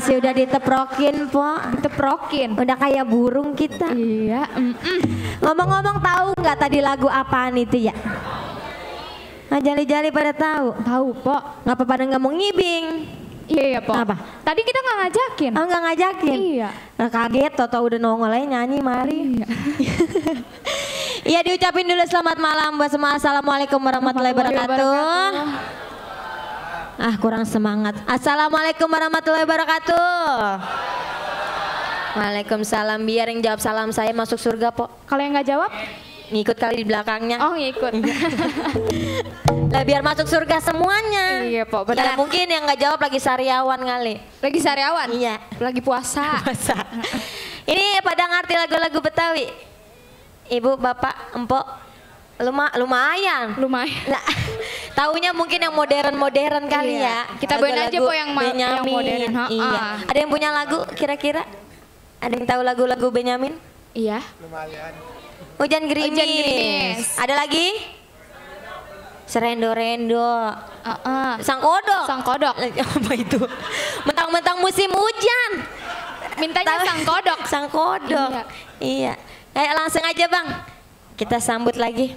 Masih udah diteprokin, Po. Diteprokin. Udah kayak burung kita. Iya. Ngomong-ngomong tahu nggak tadi lagu apaan itu ya? Nah, jali-jali pada tahu. Tahu, Po. Ngapa pada nggak mau ngibing? Iya, Po. Apa? Tadi kita nggak ngajakin. Oh, nggak ngajakin? Iya. Nah, kaget, tau udah nongol aja nyanyi, mari. Iya. Iya, diucapin dulu selamat malam buat semua. Assalamualaikum warahmatullahi wabarakatuh. Ah, kurang semangat. Assalamualaikum warahmatullahi wabarakatuh. Waalaikumsalam. Biar yang jawab salam saya masuk surga, Po. Kalau yang nggak jawab? Ngikut kali di belakangnya. Oh, ngikut. Lah biar masuk surga semuanya. Iya, Po. Ya, Benar. mungkin yang nggak jawab lagi sariawan kali. Lagi sariawan? Iya. Lagi puasa. Masa. Ini pada ngerti lagu-lagu Betawi? Ibu, bapak, empok, lumayan. Lumayan. Nah, taunya mungkin yang modern-modern kali Iya. ya. Kita bawain aja, Po, yang Benyamin. modern. Ha-ha. Iya. Ada yang punya lagu kira-kira? Ada yang tahu lagu-lagu Benyamin? Iya. Hujan gerimis. Hujan gerimis. Ada lagi? Serendo-rendo. Sang kodok. Sang kodok. Apa itu? Mentang-mentang musim hujan. Mintanya sang kodok. Sang kodok. Iya. Kayak langsung aja, Bang. Kita sambut lagi.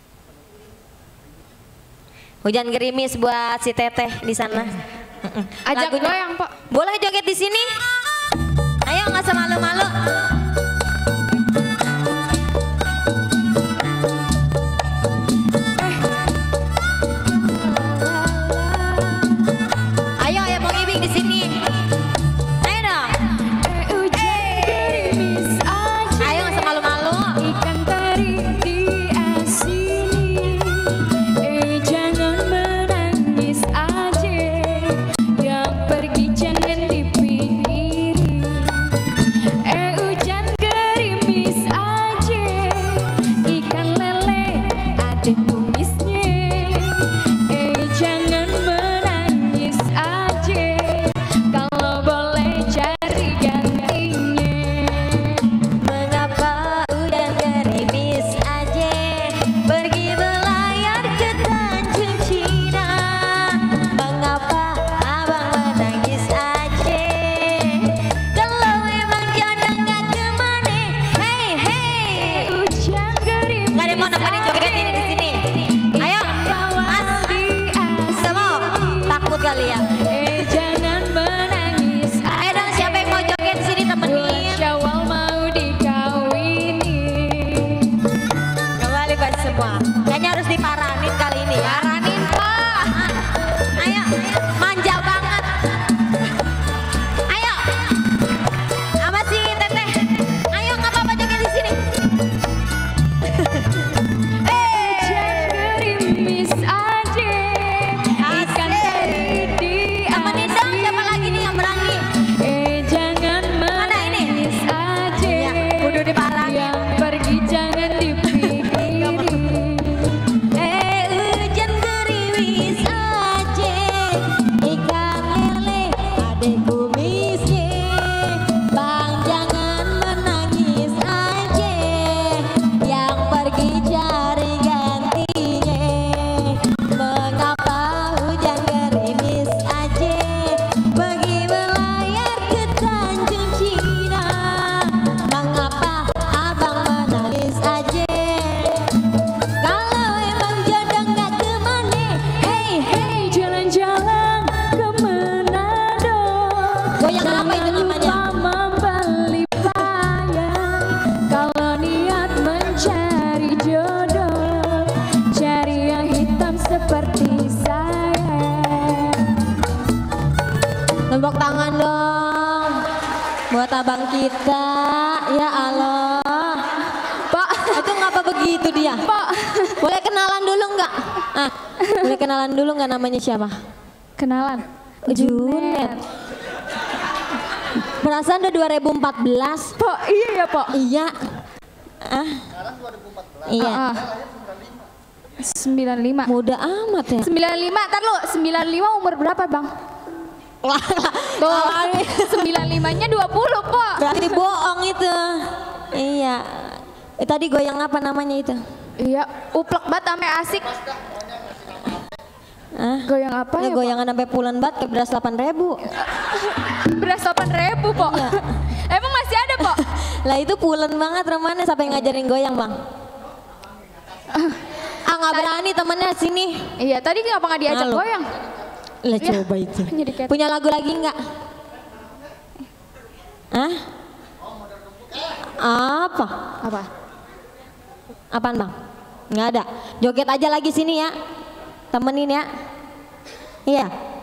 Hujan gerimis buat si Teteh di sana. Ajak goyang, Pak. Boleh joget di sini? Ayo, nggak usah malu-malu. Ayo, mau ngibing di sini. Ayo dong. Ayo, nggak usah malu-malu. Ikan teri di sini, jangan menangis aja, yang pergi jangan dipikiri. Hujan gerimis aja, ikan lele ada kumisnya. Jangan menangis aja, kalau boleh cari gantinya. Mengapa hujan gerimis aja, pergi berlayar ke Tanjung Cina? Mengapa abang menangis aja, kalau emang jodoh gak kemana? Hey, hey. Hujan gerimis Gak ada yang mau nemenin joget ini di sini. Ayo, Mas. Gak mau? Takut kali ya. Jangan menangis. Ayo dong, siapa yang mau joget di sini temenin? Syawal mau dikawini. Kembali buat semua. Kayaknya harus diparanin kali ini ya. Paranin, Pak. Ayo, manja banget. Ayo. Apa sih, Teteh? Ayo, nggak apa-apa joget di sini. Hujan gerimis aja, ikan teri di Temenin dong, siapa lagi nih yang berani? jangan Mana ini? menangis aja, Ya, kudu diparanin. yang pergi jangan dipikiri. Hujan gerimis aja, ikan lele ada kumisnya. Bang jangan menangis aja, yang pergi cari gantinya. Mengapa hujan gerimis aja, pergi berlayar ke Tanjung Cina? Mengapa abang menangis aja, kalau emang jodoh gak kemana? Hey, hey. Jalan-jalan ke Manado, Goyang apa itu namanya? membeli payah. Kalau niat mencari jodoh, cari yang hitam seperti saya. Tepuk tangan dong buat abang kita. Ya Allah, Pak, itu ngapa begitu dia? Pak. Boleh kenalan dulu nggak? Boleh kenalan dulu nggak, namanya siapa? Kenalan. Junet. Perasaan udah 2014. Pak, iya ya, Pak. Iya. Iya. 95. Muda amat ya. 95, ntar lu 95 umur berapa, Bang? Tuh, 95-nya 20, Pak. Berarti bohong itu. Iya. Tadi goyang apa namanya itu? Iya, uplek banget sampai asik. Goyang apa ya, goyangan sampai pulen banget kayak beras 8.000. Beras 8.000, Pok. Iya. Emang masih ada, Pok? Lah itu pulen banget Romana sampai ngajarin goyang, Bang. Nggak berani temennya sini. Iya, tadi kenapa nggak diajak Malu. goyang? Lah coba itu. Jadi kayak- Punya lagu lagi nggak? Hah? Apa? Apa? Apaan, Bang? Nggak ada. Joget aja lagi sini ya. Temenin ya. Iya.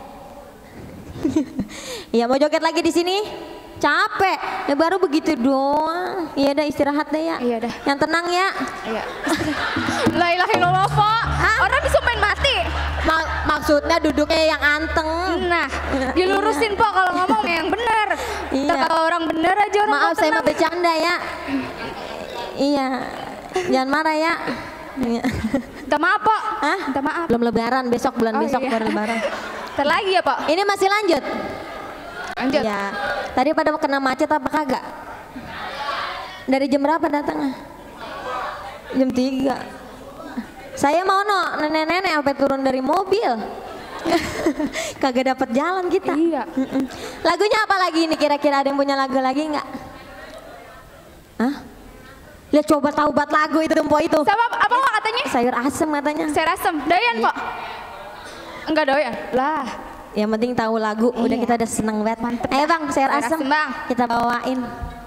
Iya mau joget lagi di sini? Capek. Ya baru begitu doang. Iya dah istirahat deh ya. Iya dah. Yang tenang ya. Iya. La ilaha illallah, Pak. Orang bisa main mati. Maksudnya duduknya yang anteng. Nah, dilurusin, Pak, kalau ngomong yang bener. Iya. Kalau orang bener aja orang Maaf nggak saya mau tenang. bercanda ya. Iya. Jangan marah ya. Iya. Minta maaf, Pak. Hah? Minta maaf. Belum lebaran, besok bulan Oh, besok iya. baru lebaran. Ntar lagi ya, Pak. Ini masih lanjut? Lanjut. Ya. Tadi pada kena macet apa kagak? Dari jam berapa datangnya? Jam 3. Saya mau nenek-nenek sampai turun dari mobil. Kagak dapat jalan kita. Iya. Lagunya apa lagi ini kira-kira ada yang punya lagu lagi nggak? Hah? Lihat coba tahu buat lagu itu Dempo itu. Sama apa Pak katanya? Sayur asem katanya. Saya rasem. Doyan, Pak? Enggak doyan. Lah. Yang penting tahu lagu, udah Iya. kita udah seneng banget. Mantep Ayo dah. Bang, sayur Sayur asem. asem, Bang. Kita bawain.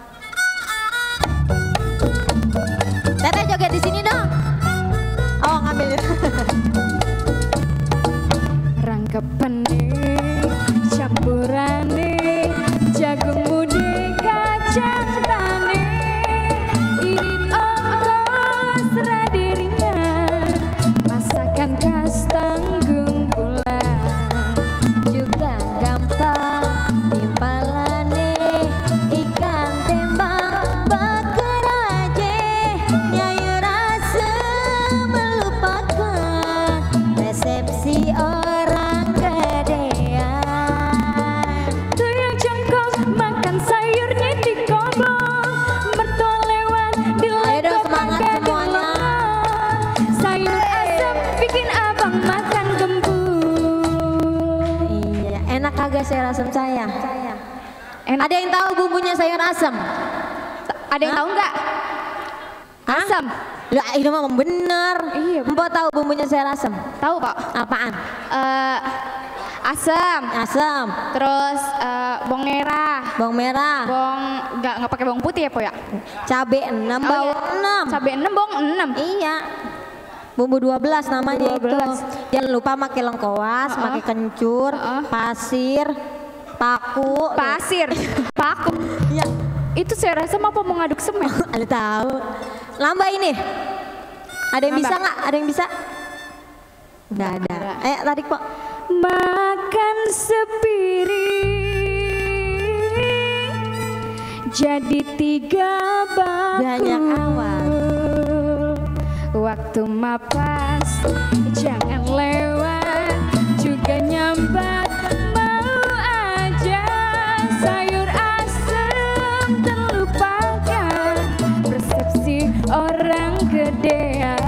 Teteh joget di sini dong. Oh, ngambil. Rangkepane campurane jagung mude kacang tane irit ongkos radirian masakan khas Tanggung Bulan Juga gampang timpalane ikan tembang bakar aja nyayur asem melupakan resepsi orang gedean. tuyul jongkok makan sayurnya di kobong mertua lewat di Ayo dong, legok semangat kagak semuanya. dilengok. Sayur asem bikin abang makan gembul. Iya, enak kagak sayur asem saya? Enak. Ada yang tahu bumbunya sayur asem? Ada yang tahu nggak? Hah? Asam. Lah, itu mah bener. Iya. Mbak tahu bumbunya sayur asem? Tahu, Pak? Apaan? Asam. Asam, Terus bawang merah. bawang merah, Bawang nggak pakai bawang putih ya, Po ya? cabe 6, Oh, bawang iya. 6. Cabai 6, bawang 6. Iya. Bumbu 12 namanya Bumbu 12. itu. Jangan lupa pakai lengkoas, pakai kencur, pasir, paku. Pasir, paku. Iya. Itu saya rasa apa mau ngaduk semen? Ada tahu. Lamba ini. Ada yang Lamba. bisa nggak? Ada yang bisa? Nggak ada. Ayo tarik Pak. Makan sepiring jadi 3 bakul. Banyak awan. Waktu mapas jangan lewat juga nyambat mau aja sayur asem terlupakan persepsi orang gedean.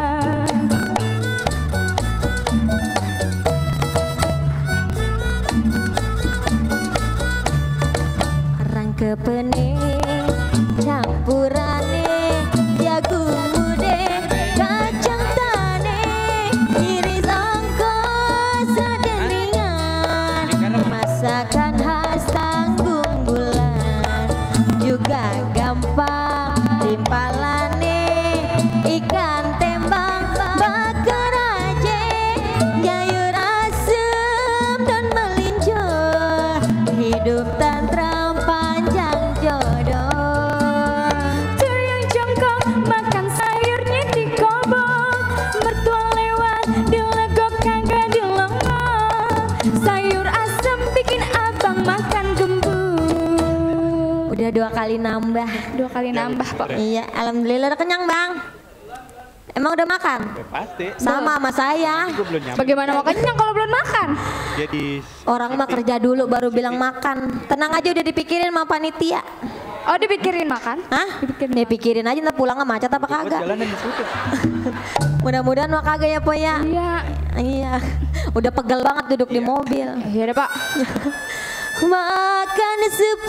Rangkepene campurane jagung mude kacang tane iris ongkos sedelingan masakan khas Tanggung Bulan juga gampang timpalane ikan tembang bakar aja sayur asem dan melinjor hidup tantram panjang jodoh. Tuyul jongkok makan sayurnya di kobong mertua lewat dilegok kagak dilengok sayur asem bikin abang makan gembul. Udah 2 kali nambah. 2 kali nambah, Pak. Iya, alhamdulillah udah kenyang Bang. Emang udah makan? Ya, pasti. Sama saya. Gue belum nyampe. Bagaimana mau kenyang kalau belum makan? Jadi Orang mah kerja dulu baru bilang makan. Tenang aja udah dipikirin sama panitia. Oh, dipikirin makan? Hah? Dipikirin aja ntar pulang macet apa kagak. jalanan ditutup. Mudah-mudahan mah kagak ya Po ya. Iya. Iya. Udah pegal banget duduk di mobil. Iya deh Pak. Makan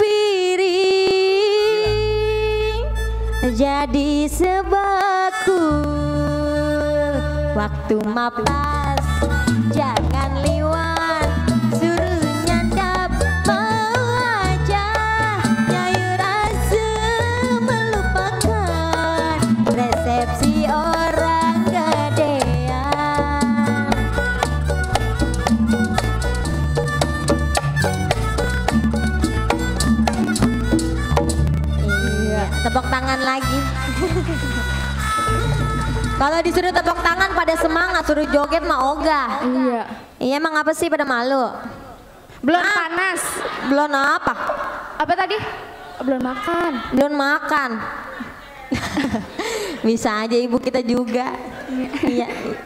sepiring jadi sebakul. Waktu mapas jangan liwat, suruh nyantap mau aja. Nyayu rasa melupakan resepsi orang gedean. Iya, tepuk tangan lagi. Kalau disuruh tepuk tangan pada semangat, suruh joget mah ogah. Iya. Iya emang apa sih pada malu? Belum panas. Belum apa? Apa tadi? Belum makan. Belum makan. Bisa aja ibu kita juga. Iya.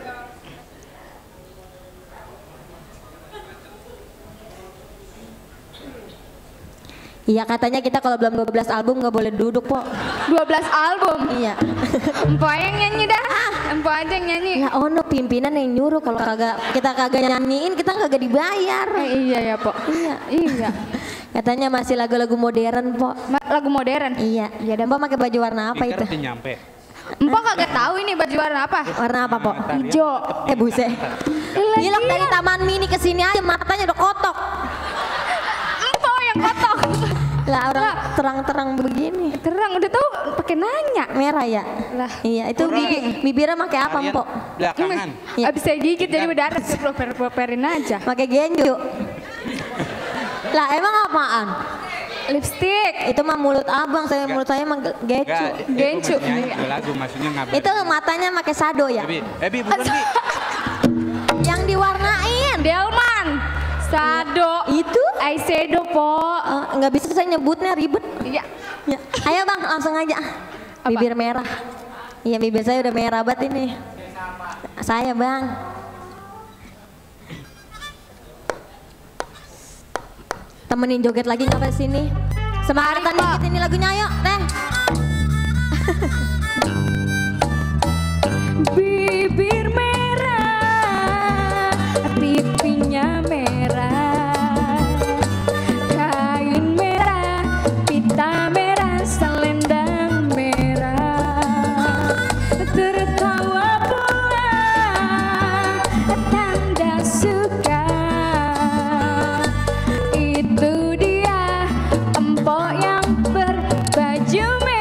Iya katanya kita kalau belum 12 album nggak boleh duduk po. 12 album. Iya. Empo yang nyanyi dah. Empo aja yang nyanyi. Ya ono pimpinan yang nyuruh kalau kita kagak nyanyiin kita kagak dibayar. Iya ya po. Iya. Iya. Katanya masih lagu-lagu modern po. Lagu modern. Iya. Iya dah. Mbak pakai baju warna apa itu? nyampe. Empo kagak tahu ini baju warna apa. Warna apa po? Hijau. Buset. Gilak dari taman mini ke sini aja matanya udah kotok. Empo yang kotok. Lah orang terang-terang begini. Terang udah tahu pakai nanya. Merah ya? Lah. Iya, itu bibirnya pakai apa, Mpok? Belakangan. Iya. Abis saya gigit jadi berdarah, proper-properin aja. Pakai genju. Lah, emang apaan? Lipstick. Itu mah mulut abang, mulut saya emang gecu. Gencu. Lagu maksudnya ngabar. Itu matanya pakai sado ya? Bi, bukan Bi. Yang diwarnain. Delman. Sado. Itu? Eyeshadow po. Nggak bisa saya nyebutnya ribet. Iya. Ya. Ayo bang, langsung aja. Bibir merah. Iya, bibir saya udah merah banget ini. Saya bang. Temenin joget lagi nyampe sini. Semangatan dikit ini lagunya ayo, teh. Bibir merah, pipinya merah, kain merah, pita merah, selendang merah, tertawa pula, tanda suka. Itu dia empok yang berbaju merah.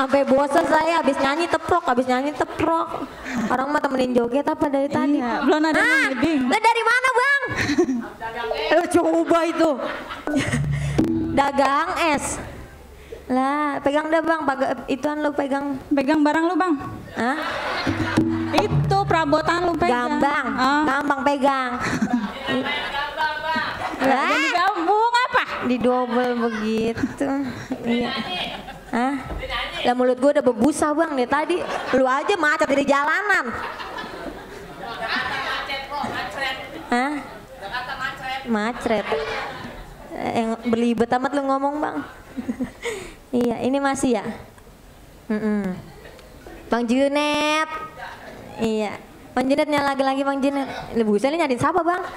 Sampai bosan saya habis nyanyi teprok. Orang mah temenin joget apa dari tadi? Iya, belum ada yang lebih. Lah dari mana bang? Coba itu. Dagang es. Lah pegang dah bang, ituan lu pegang. Pegang barang lu bang. Hah? Itu perabotan lu pegang. Gampang pegang. Lah, Gabung apa? didobel begitu. Iya. Hah? Lah mulut gue udah berbusa bang dari tadi. Lu aja macet di jalanan. Hah? Macet. Yang berlibet amat lu ngomong bang. Iya, ini masih ya. Bang Junet. Iya. Bang Junet nyala lagi Bang Junet. Buset ini nyariin siapa bang?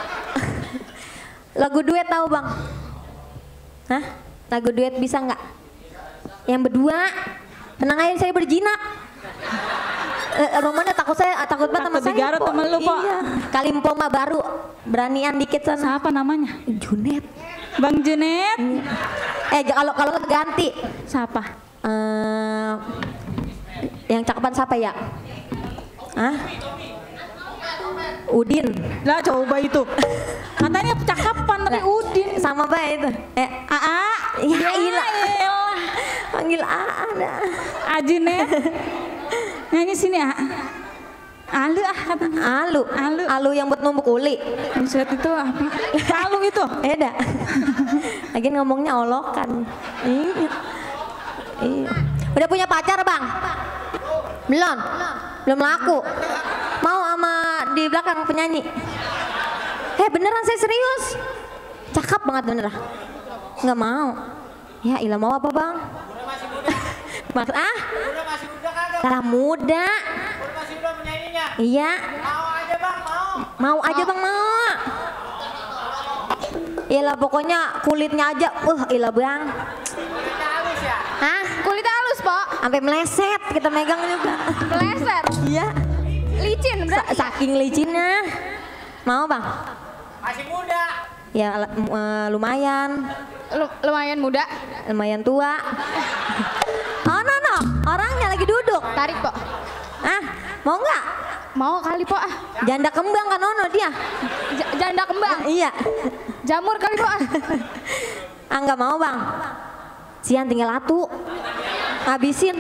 Lagu duet tahu bang? Hah? Lagu duet bisa nggak? Yang berdua, tenang aja saya berjinak. Romana takut banget sama saya. Garut temen lu po. Iya. Kalimpo mah baru, beranian dikit sana. Siapa namanya? Junet. Bang Junet. Kalau ganti. Siapa? Yang cakepan siapa ya? Hah? Udin. Lah coba itu. Katanya cakapan tapi Udin. Sama apa itu? Aa. Ya ilah. Panggil Aa dah. Ajunet. Nyanyi sini ah. Alu ah katanya. Alu yang buat numbuk uli. Buset itu apa? Palu itu. Dah. Lagi ngomongnya olokan. Iya. Udah punya pacar bang? Belum laku. Mau sama di belakang penyanyi? Beneran saya serius. Cakep banget beneran. Nggak mau. Ya ilah mau apa bang? Mas Udah masih muda kagak? Lah muda. Udah masih muda penyanyinya? Iya. Mau aja bang, mau. Mau aja bang mau. Iyalah pokoknya kulitnya aja. Ilah bang. Kulitnya halus ya? Hah? Kulitnya halus, Pok. Sampai meleset kita megang juga. Meleset. Iya. Licin berarti. Saking licinnya. Mau bang? Masih muda. Ya lumayan. Lumayan muda. Lumayan tua. Oh no. Orangnya lagi duduk. Tarik, Pok. Mau nggak? Mau kali, Pok. Janda kembang kan Nono dia. Janda kembang. Iya. Jamur kali, Pok. Nggak mau bang. Sian tinggal atu. Habisin.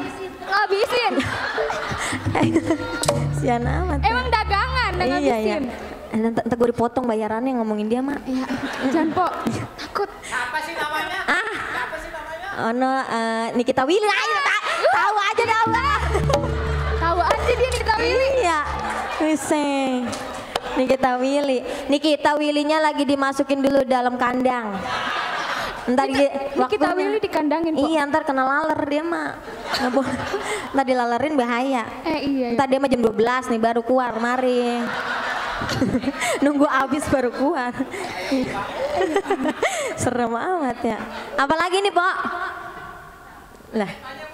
Sian amat. Emang dagangan dengan habisin. Nanti gue dipotong bayarannya ngomongin dia mah. Iya. Jangan, Pok. Takut. Apa sih namanya? Apa sih namanya? Nikita Willy. Tahu aja dah bang. Tahu aja dia Nikita Willy. Iya. Wiseng. Nikita Willy-nya lagi dimasukin dulu dalam kandang. Ntar Nikita Willy dikandangin, Pok. Iya, ntar kena laler dia mah. Nggak boleh. Ntar dilalerin bahaya. Iya. Ntar dia mah jam 12 nih baru keluar, mari. Nunggu abis baru keluar. Serem amat ya. Apalagi nih, Pok? Lah.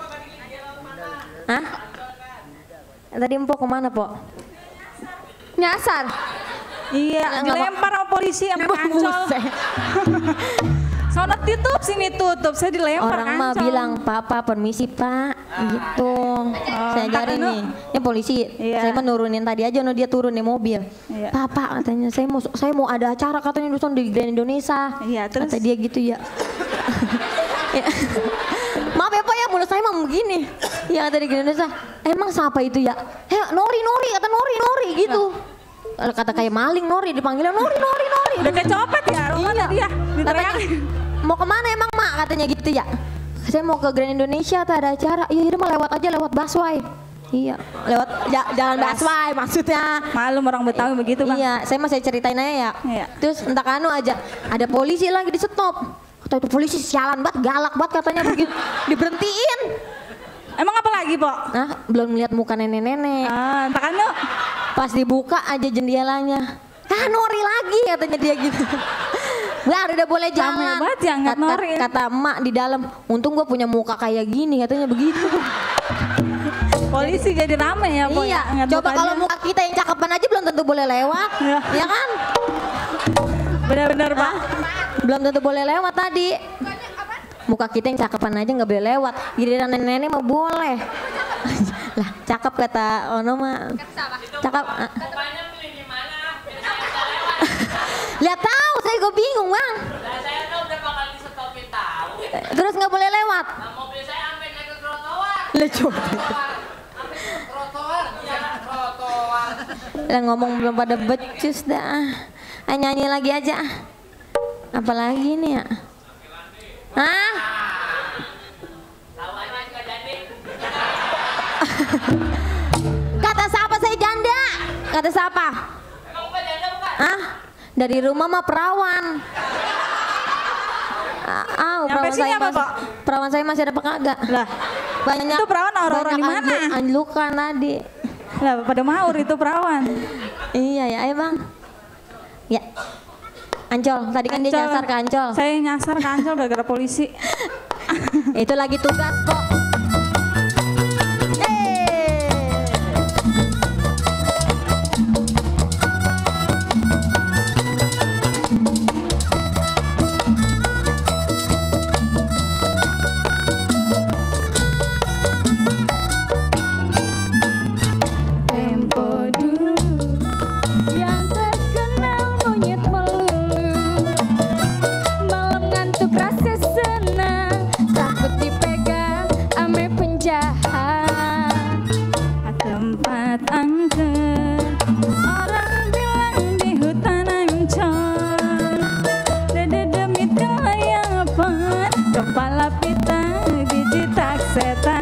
Hah? Tadi Empok kemana, Pok? Nyasar. Iya, dilempar sama polisi sama kancol. Soalnya tutup sini tutup, saya dilempar Orang mah kancol. bilang, Papa permisi Pak, gitu. Saya ajarin nih, ya polisi. Iya. Saya menurunin tadi aja, dia turun di mobil. Iya. Papa katanya saya mau ada acara katanya di Grand Indonesia. Iya, terus? Kata dia gitu ya. Ya. Maaf ya Pak ya, mulut saya mah begini. Ya kata di Grand Indonesia, emang siapa itu ya? Nori kata Nori gitu. Kata kayak maling Nori, dipanggilnya Nori. Udah kayak copet ya, rumahnya dia. Diteriakin. Mau kemana emang mak katanya gitu ya? Saya mau ke Grand Indonesia, tak ada acara. Iya udah mah lewat aja lewat busway. Iya, lewat jalan busway maksudnya. Malum orang Betawi begitu bang. Iya, saya ceritain aja ya. Iya. Terus entah kanu aja, ada polisi lagi di stop. Kata itu polisi sialan banget, galak banget katanya begitu. Diberhentiin. Emang apa lagi, Pok? Belum lihat muka nenek-nenek. Entah kan yuk. Pas dibuka aja jendelanya. Nori lagi katanya dia gitu. Baru udah boleh jalan. Banget ya, nggak Nori. Kata emak di dalam, untung gue punya muka kayak gini katanya begitu. Polisi jadi rame ya, Pok. Iya, ya? coba kalau muka kita yang cakepan aja belum tentu boleh lewat. Iya. Ya kan? Benar-benar, Pak. Belum tentu boleh lewat tadi. muka kita yang cakepan aja nggak boleh lewat. Giliran nenek-nenek mah boleh. Lah, cakep kata Ono mah. Cakep. Lihat tahu, saya gue bingung bang. Saya tuh udah bakal disetopin tahu. Terus nggak boleh lewat. Nah, mobil saya sampai naik ke trotoar. Lucu. Trotoar, jalan trotoar. Udah ngomong belum pada becus dah. Nyanyi lagi aja. Apalagi nih ya? Hah? Tawannya nggak jadi. Kata siapa saya janda? Kata siapa? Emang bukan janda bukan? Hah? Dari rumah mah perawan. Perawan sini saya apa, masih, Pak? perawan saya masih ada apa kagak? Lah, Banyak. itu perawan orang-orang di mana? Anjlukan tadi. Lah pada maur itu perawan. Iya ya, ayo bang. Ya. Ancol, tadi kan dia Ancol. nyasar ke Ancol. Saya nyasar ke Ancol gara-gara polisi. Itu lagi tugas kok. Tempo dulu yang terkenal monyet melulu, malam ngantuk rasa senang, takut dipegang ame penjahat. Tempat angker, orang bilang di hutan Ancol. Dada demit kelayapan, kepala pita dijitak setan.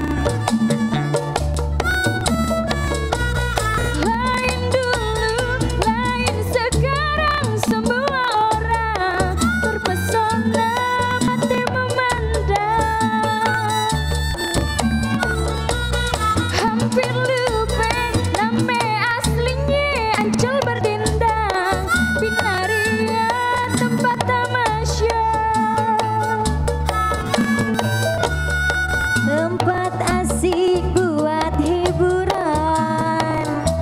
Lain dulu, lain sekarang, semua orang terpesona mati memandang. Hampir lupa nama aslinya, Ancol berdindang, Binaria tempat tamasya. Tempat asik buat hiburan,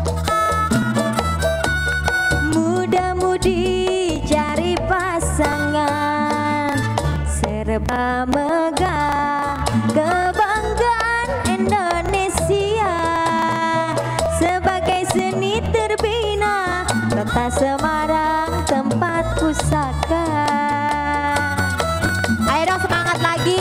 muda-mudi cari pasangan, serba megah kebanggaan Indonesia. Sebagai seni terbina kota Semarang tempat pusaka. Ayo dong semangat lagi.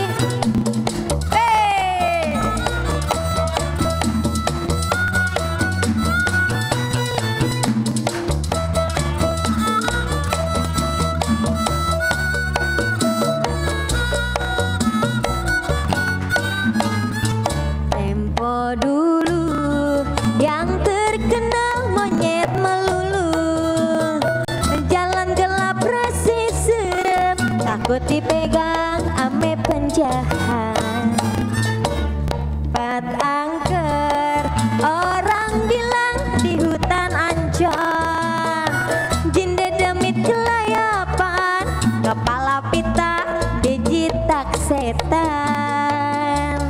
Tempo dulu yang terkenal monyet melulu, jalan gelap rasa serem, takut dipegang ame penjahat. Tempat angker, orang bilang di hutan Ancol. Jin demit kelayapan, kepala pita dijitak setan.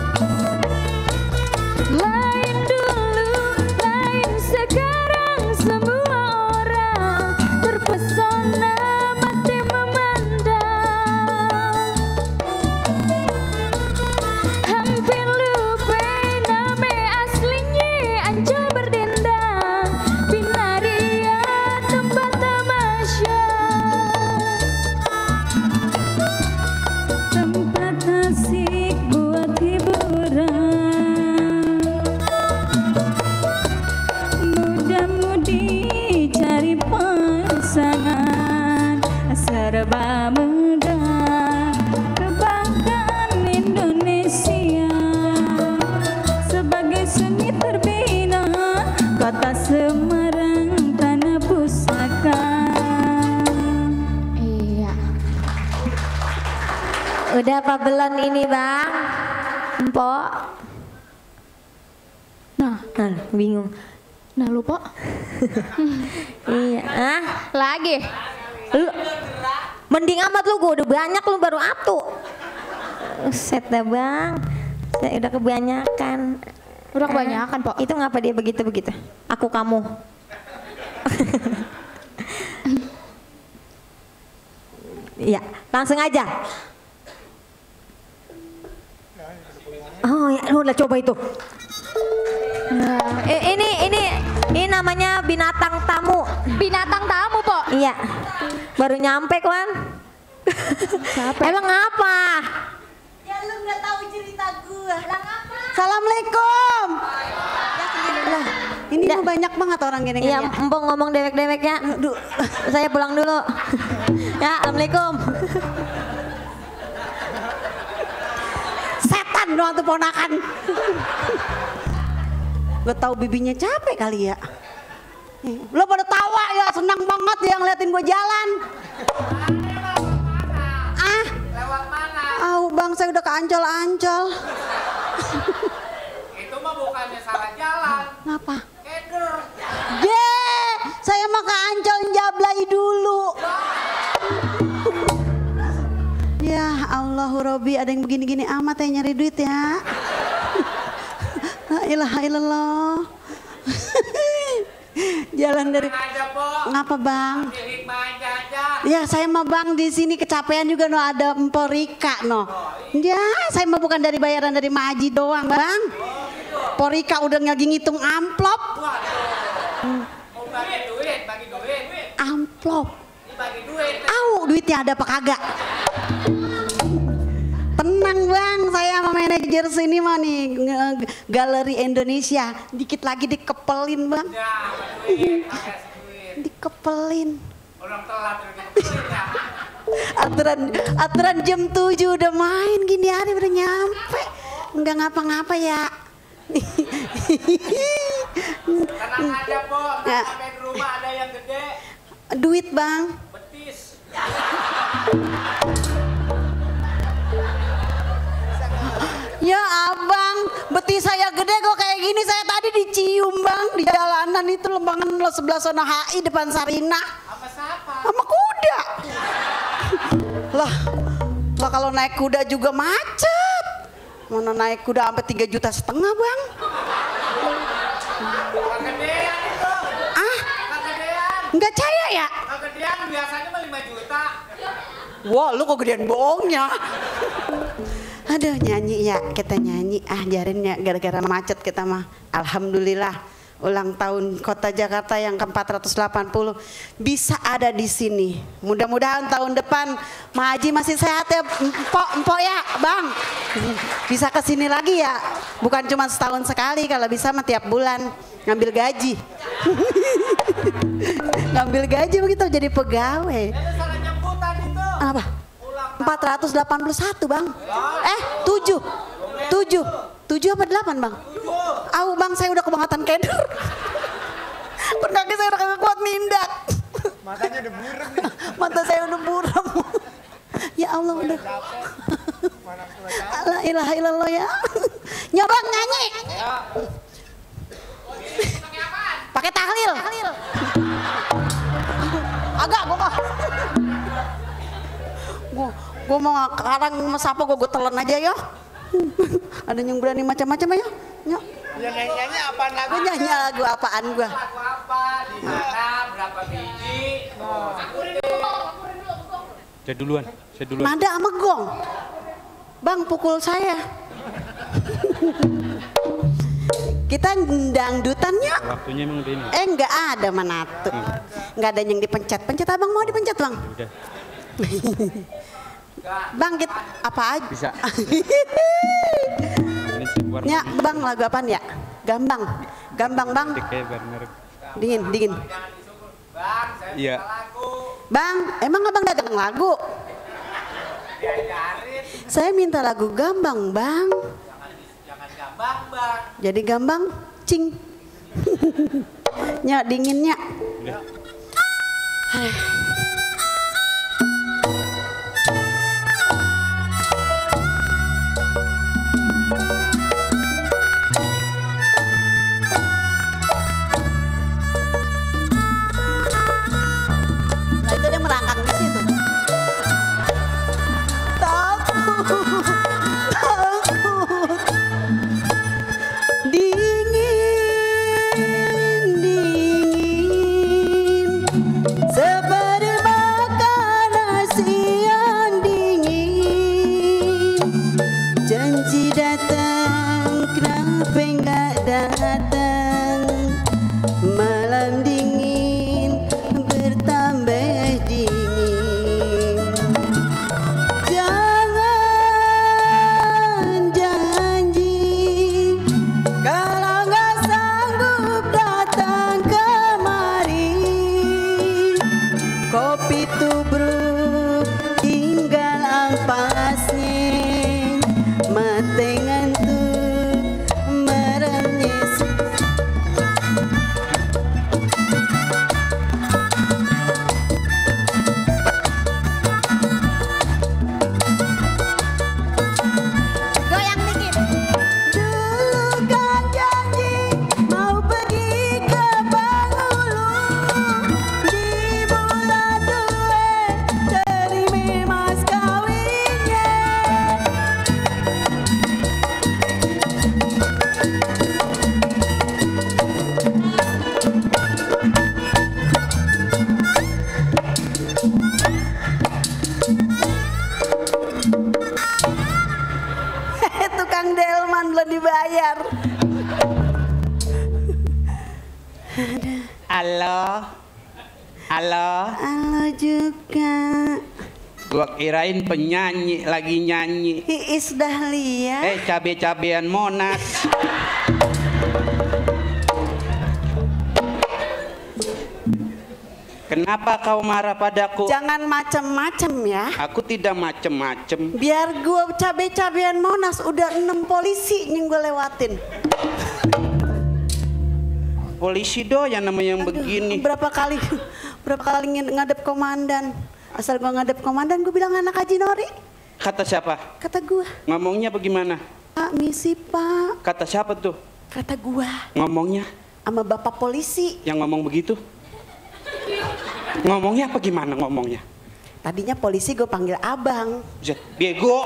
Lain dulu, lain sekarang, semua orang terpesona mati memandang. Hampir lupa nama aslinya, Ancol berdindang, Binaria tempat tamasya. Tempat asik buat hiburan, muda-mudi cari pasangan, serba megah kebanggaan Indonesia. Sebagai seni terbina kota Semarang tanah pusaka. Iya. Udah apa belum ini bang? Empok? Nah, Bingung. nah lupa. Iya. Ah, Lagi. lu mending amat lu, gua udah banyak lu baru atu. Set dah bang. Saya udah kebanyakan. Udah kebanyakan, Pok. Itu ngapa dia begitu-begitu? Aku kamu. Iya, langsung aja. Oh ya, udah coba itu. Ini namanya binatang tamu. Binatang tamu, Po. Iya. Baru nyampe kan. Emang apa? Ya lu nggak tahu cerita gua. Assalamualaikum. Lah, ini Ya. mah banyak banget orang gini Iya, ya. empong ngomong dewek-deweknya. Saya pulang dulu. Ya, assalamualaikum. Setan doang tuh ponakan. Gue tahu bibinya capek kali ya. Lo pada tawa ya, senang banget ya ngeliatin gue jalan. Ah, lewat mana? Bang, saya udah ke Ancol-Ancol. Itu mah bukannya salah jalan. Ngapa? Keder. Saya mah ke Ancol Jablay dulu. Ya Allahu Robbi, ada yang begini-gini amat ya nyari duit ya. La ilaha illallah. Jalan dari Aja, Po. ngapa bang? Ambil hikmah aja. Ya saya mah bang di sini kecapean juga no, ada Empor Rika no. Ya saya mah bukan dari bayaran dari Maji doang bang. Empor Rika udah lagi ngitung amplop. Mau bagi duit. Amplop. Ini bagi duit. Duitnya ada apa kagak? Tenang bang, saya sama manajer sini mah nih Galeri Indonesia. Dikit lagi dikepelin bang. Ya, duit. Pakai duit. Dikepelin. Orang telat udah dikeluarin ya. Aturan jam 7 udah main gini hari udah nyampe. Enggak ngapa-ngapa ya. Tenang aja, Po. Ya. Sampai di rumah ada yang gede. Duit bang. Betis. Ya abang, betis saya gede kok kayak gini. Saya tadi dicium bang di jalanan itu lembangan sebelah sana HI depan Sarina. Apa siapa? Sama kuda. Lah kalau naik kuda juga macet. Mana naik kuda sampai 3,5 juta bang? Kegedean itu. Ah, Kegedean. nggak caya ya? Kegedean biasanya mah 5 juta. Wah, lu kok gedean bohongnya. Aduh, nyanyi ya, kita nyanyi. Jarin ya, gara-gara macet kita mah. Alhamdulillah, ulang tahun Kota Jakarta yang ke-480 bisa ada di sini. Mudah-mudahan tahun depan Ma Haji masih sehat ya, empok ya, Bang. Bisa ke sini lagi ya. Bukan cuma setahun sekali, kalau bisa mah tiap bulan ngambil gaji. Ngambil gaji begitu jadi pegawai. Itu salah jemputan itu. Apa? 481 bang. 7 apa 8 bang? Bang saya udah kebangetan keder. Berkaki saya udah kagak kuat nindak. Matanya udah buram nih. Mata saya udah buram. Ya Allah udah. La ilaha illallah ya. Nyoba nyanyi. Pakai tahlil. Agak gue mau sekarang mesapa gue telan aja ya. Ada yang berani macam-macam ya? Ya. Ya nyanyi apaan lagu? Gue nyanyi lagu apaan gue? Lagu apa? Di mana? Berapa biji? Saya duluan. Nada sama gong. Bang pukul saya. Kita dangdutannya. Waktunya emang udah ini. Enggak ada manatu. Enggak ada yang dipencet. Abang mau dipencet bang? Udah. Bang kita apa aja? Bisa. Ini sih keluar Ya bang lagu apaan ya? Gambang bang. kayak Barner. Dingin. Bang, saya Iya. lagu. Bang emang abang dagang lagu? Diajarin. Saya minta lagu gambang bang. Jangan gambang, Bang. Jadi gambang cing. Nyak dinginnya. Udah. Nah itu dia merangkak di situ. Takut. Dingin. Seperti Tukang delman belum dibayar. Halo. Halo. Halo juga. Gua kirain penyanyi lagi nyanyi. Iis Dahlia. Cabe-cabean Monas. Kenapa kau marah padaku? Jangan macem-macem ya. Aku tidak macem-macem. Biar gua cabe-cabean Monas udah 6 polisi yang gue lewatin. Polisi doyan namanya yang begini. Berapa kali ngadep komandan. Asal gua ngadep komandan gue bilang anak Haji Nori. Kata siapa? Kata gua. Ngomongnya bagaimana? Pak, misi pak. Kata siapa tuh? Kata gua. Ngomongnya? Sama bapak polisi. Yang ngomong begitu? Ngomongnya apa gimana ngomongnya? Tadinya polisi gue panggil abang. Bego.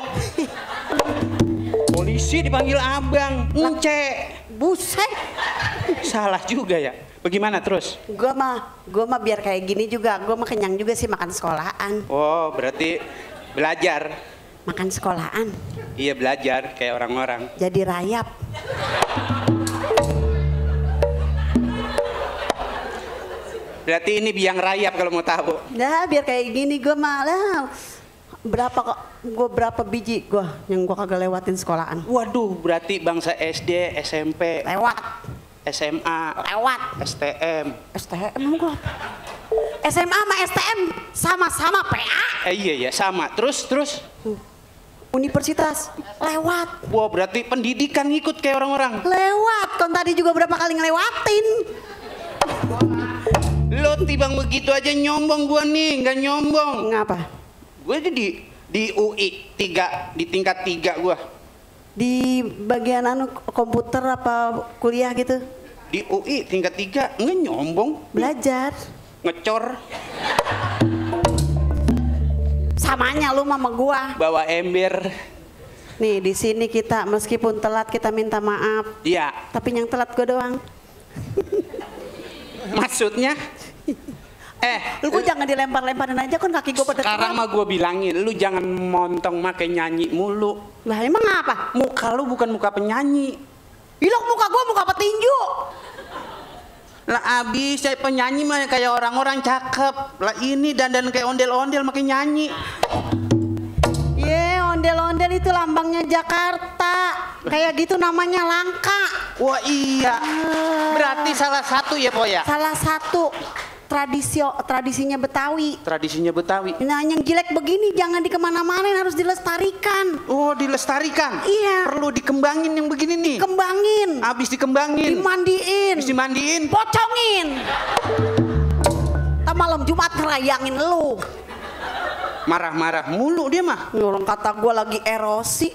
Polisi dipanggil abang. Ence. Buset. Salah juga ya. Bagaimana terus? Gue mah biar kayak gini juga. Gue mah kenyang juga sih makan sekolahan. Oh, berarti belajar. Makan sekolahan. Iya, belajar kayak orang-orang. Jadi rayap. Berarti ini biang rayap kalau mau tahu. Nah, biar kayak gini gue malah berapa biji gue yang gue kagak lewatin sekolahan. Waduh, berarti bangsa SD, SMP, Lewat. SMA, Lewat. STM. STM gue. SMA sama STM sama-sama PA. Iya sama. Terus. Universitas lewat. Wah, berarti pendidikan ikut kayak orang-orang. Lewat. Kon tadi juga berapa kali ngelewatin. Lo tibang begitu aja nyombong gua nih, nggak nyombong. Ngapa? Gue di UI 3, di tingkat 3 gua. Di bagian komputer apa kuliah gitu? Di UI tingkat 3 nggak nyombong. Belajar. Ngecor. Samanya lu sama gua. Bawa ember. Nih di sini kita meskipun telat kita minta maaf. Iya. Tapi yang telat gua doang. Maksudnya? Lu jangan dilempar-lemparin aja kan kaki gua pada sekarang mah gua bilangin, lu jangan montong make nyanyi mulu. Lah emang apa? Muka lu bukan muka penyanyi. Ilok muka gua muka petinju. Lah abis saya penyanyi mah kayak orang-orang cakep. Lah ini dandan kayak ondel-ondel makin nyanyi. Ondel-ondel itu lambangnya Jakarta. Kayak gitu namanya langka. Wah iya. Berarti salah satu ya Po ya? Salah satu tradisinya Betawi. Tradisinya Betawi. Nah yang jelek begini jangan dikemana-mana, harus dilestarikan. Oh dilestarikan? Iya. Perlu dikembangin yang begini nih? Kembangin. Abis dikembangin? Dimandiin. Abis dimandiin? Pocongin. Tak malam Jumat ngerayangin lu. Marah-marah mulu dia mah. Orang kata gue lagi erosi.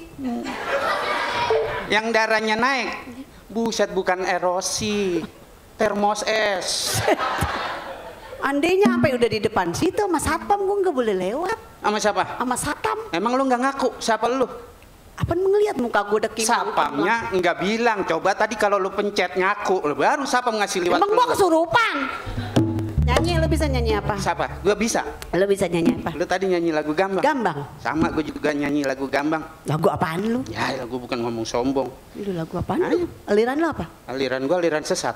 Yang darahnya naik. Buset, bukan erosi. Termos es. Andainya sampai udah di depan situ sama satpam gue nggak boleh lewat. Sama siapa? Sama satpam. Emang lu nggak ngaku? Siapa lu? Apa ngelihat muka gue udah kimau? Satpamnya nggak bilang. Coba tadi kalau lu pencet ngaku, lu baru satpam ngasih liwat. Emang gue kesurupan. Nyanyi, lu bisa nyanyi apa? Siapa? Gua bisa. Lu bisa nyanyi apa? Lu tadi nyanyi lagu Gambang. Gambang? Sama gue juga nyanyi lagu Gambang. Lagu apaan lu? Ya lagu bukan ngomong sombong. Lu lagu apaan lu? Aliran lu apa? Aliran gua aliran sesat.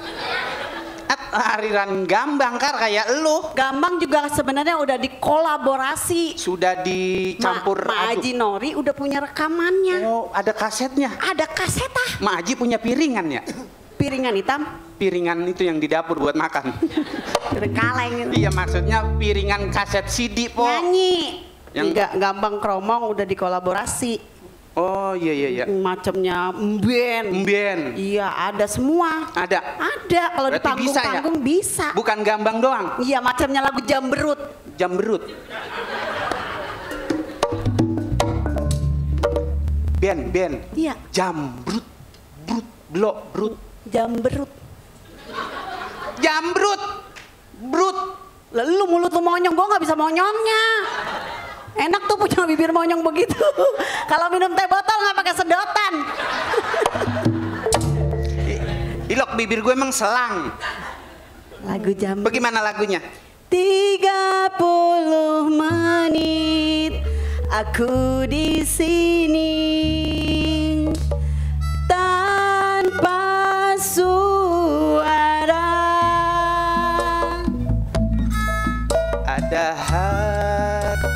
Aliran Gambang kan kayak lu. Gambang juga sebenarnya udah dikolaborasi. Sudah dicampur Ma Haji Nori udah punya rekamannya. Oh, ada kasetnya. Ada kaset ah. Ma Haji punya piringan ya? Piringan hitam. Piringan itu yang di dapur buat makan. Kaleng gitu. Iya maksudnya piringan kaset CD Po. Nyanyi. Yang enggak Gambang Kromong udah dikolaborasi. Oh iya. Macamnya Mbien. Iya ada semua. Ada. Ada kalau di Berarti bisa ya? panggung-panggung bisa. Bukan Gambang doang. Iya macamnya lagu Jamberut. Jamberut. Ben. Iya. Jambrut. Brut. Jamberut. Brut. Lalu mulut lu monyong, gua nggak bisa monyongnya. Enak tuh punya bibir monyong begitu. Kalau minum teh botol nggak pakai sedotan. Ilok bibir gue emang selang. Lagu Jamberut. Bagaimana lagunya? 30 menit Aku di sini tanpa suara. Ada hati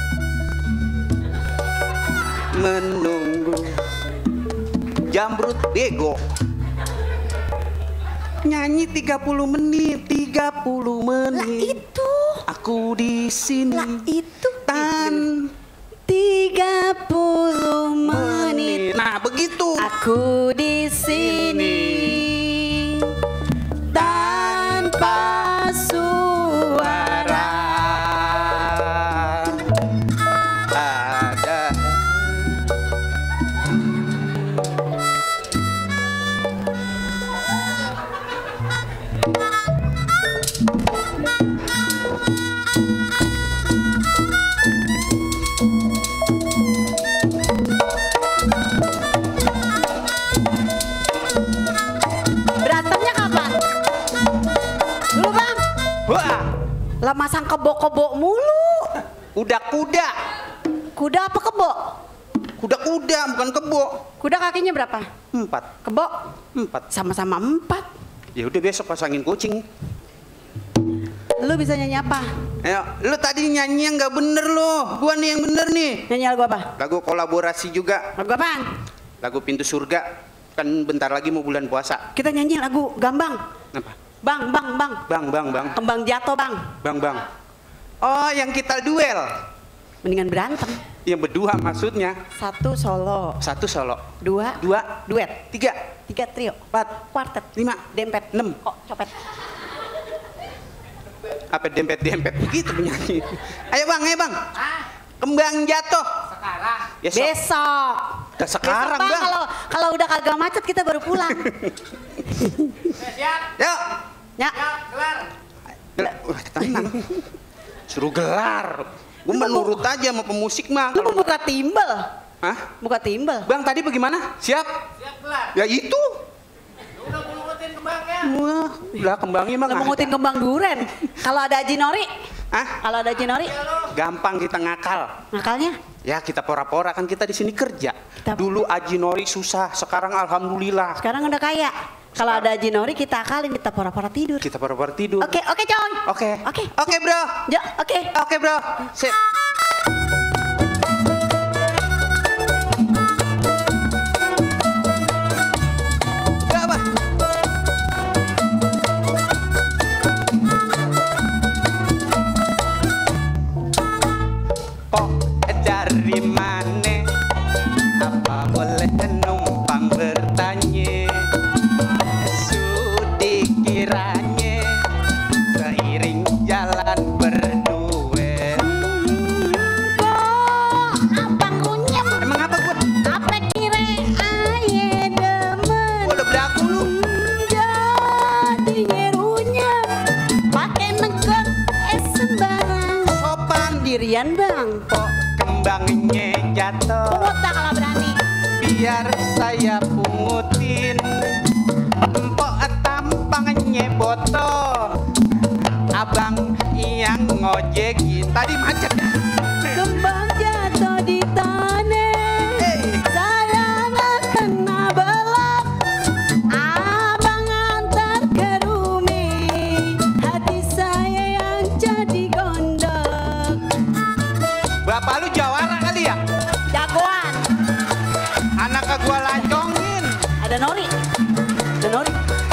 menunggu Jamrut bego. Nyanyi 30 menit, 30 menit. Lah itu. Aku di sini. Lah itu. 30 menit. Nah, begitu. Aku di sini tanpa suara. Ada Berantemnya kapan? Dulu bang. wah, Lah masang kebo-kebo mulu. kuda-kuda. Kuda apa kebo? Kuda-kuda bukan kebo. Kuda kakinya berapa? 4. Kebo? 4. Sama-sama 4. Ya udah besok pasangin kucing. Lu bisa nyanyi apa? Ayo, lu tadi nyanyi yang nggak bener lo. Gua nih yang bener nih. Nyanyi lagu apa? Lagu kolaborasi juga. Lagu apaan? Lagu Pintu Surga. Kan bentar lagi mau bulan puasa. Kita nyanyi lagu Gambang. Apa? Bang, bang, bang. Bang. Kembang jatuh bang. Bang. Oh, yang kita duel. Mendingan berantem. Yang berdua maksudnya. 1 solo. 1 solo. 2 2 duet. 3 3 trio. 4 Kuartet. 5 Dempet. 6. Kok copet. Apa dempet begitu penyanyi. Ayo bang. Kembang jatuh. Sekarang. Ya, sok. Besok. Udah sekarang Besok, bang. Kalau udah kagak macet kita baru pulang. Siap. Yuk. Ya. Siap. Kelar. Wah, tenang. Suruh gelar. Gue menurut aja sama pemusik mah. Lu mau buka timbel. Hah? Buka timbel. Bang tadi bagaimana? Siap? Siap kelar. Ya itu. Udah ngulutin kembangnya. Wah, lah kembangnya mah Lu nggak mengutin ada. kembang duren. Kalau ada Haji Nori. Hah? Kalau ada Haji Nori. Gampang kita ngakal. Nakalnya. Ya kita pora-pora kan kita di sini kerja. Kita- Dulu Aji Nori susah, sekarang alhamdulillah. Sekarang udah kaya. Kalau ada Haji Nori kita akalin, kita pora-pora tidur. Kita pora-pora tidur. Oke coy. Oke. Oke. Bro. Ya, oke. Oke bro. Sip. Gak apa. Kok dari mana? Apa boleh numpang bertanya? Sudi kiranya seiring jalan berdua. Abang kunyem. Emang apa gua? Apa kira aye demen? Gua udah belagu lu. Jadi ngerunya pakai negor sembarang. Sopan Dirian bang. kok kembangnya jatuh. Pungut tak kalau berani. Biar saya pungutin. Empok tampangnya botol. Abang yang ngojeki tadi macet. Kembang jatuh di tanah. Hey. Saya nggak kena belak. Abang antar ke rumah. Hati saya yang jadi gondok. Bapak lu jawara kali ya? Jagoan. Anak gua lancongin. Ada Nori. Ada Nori.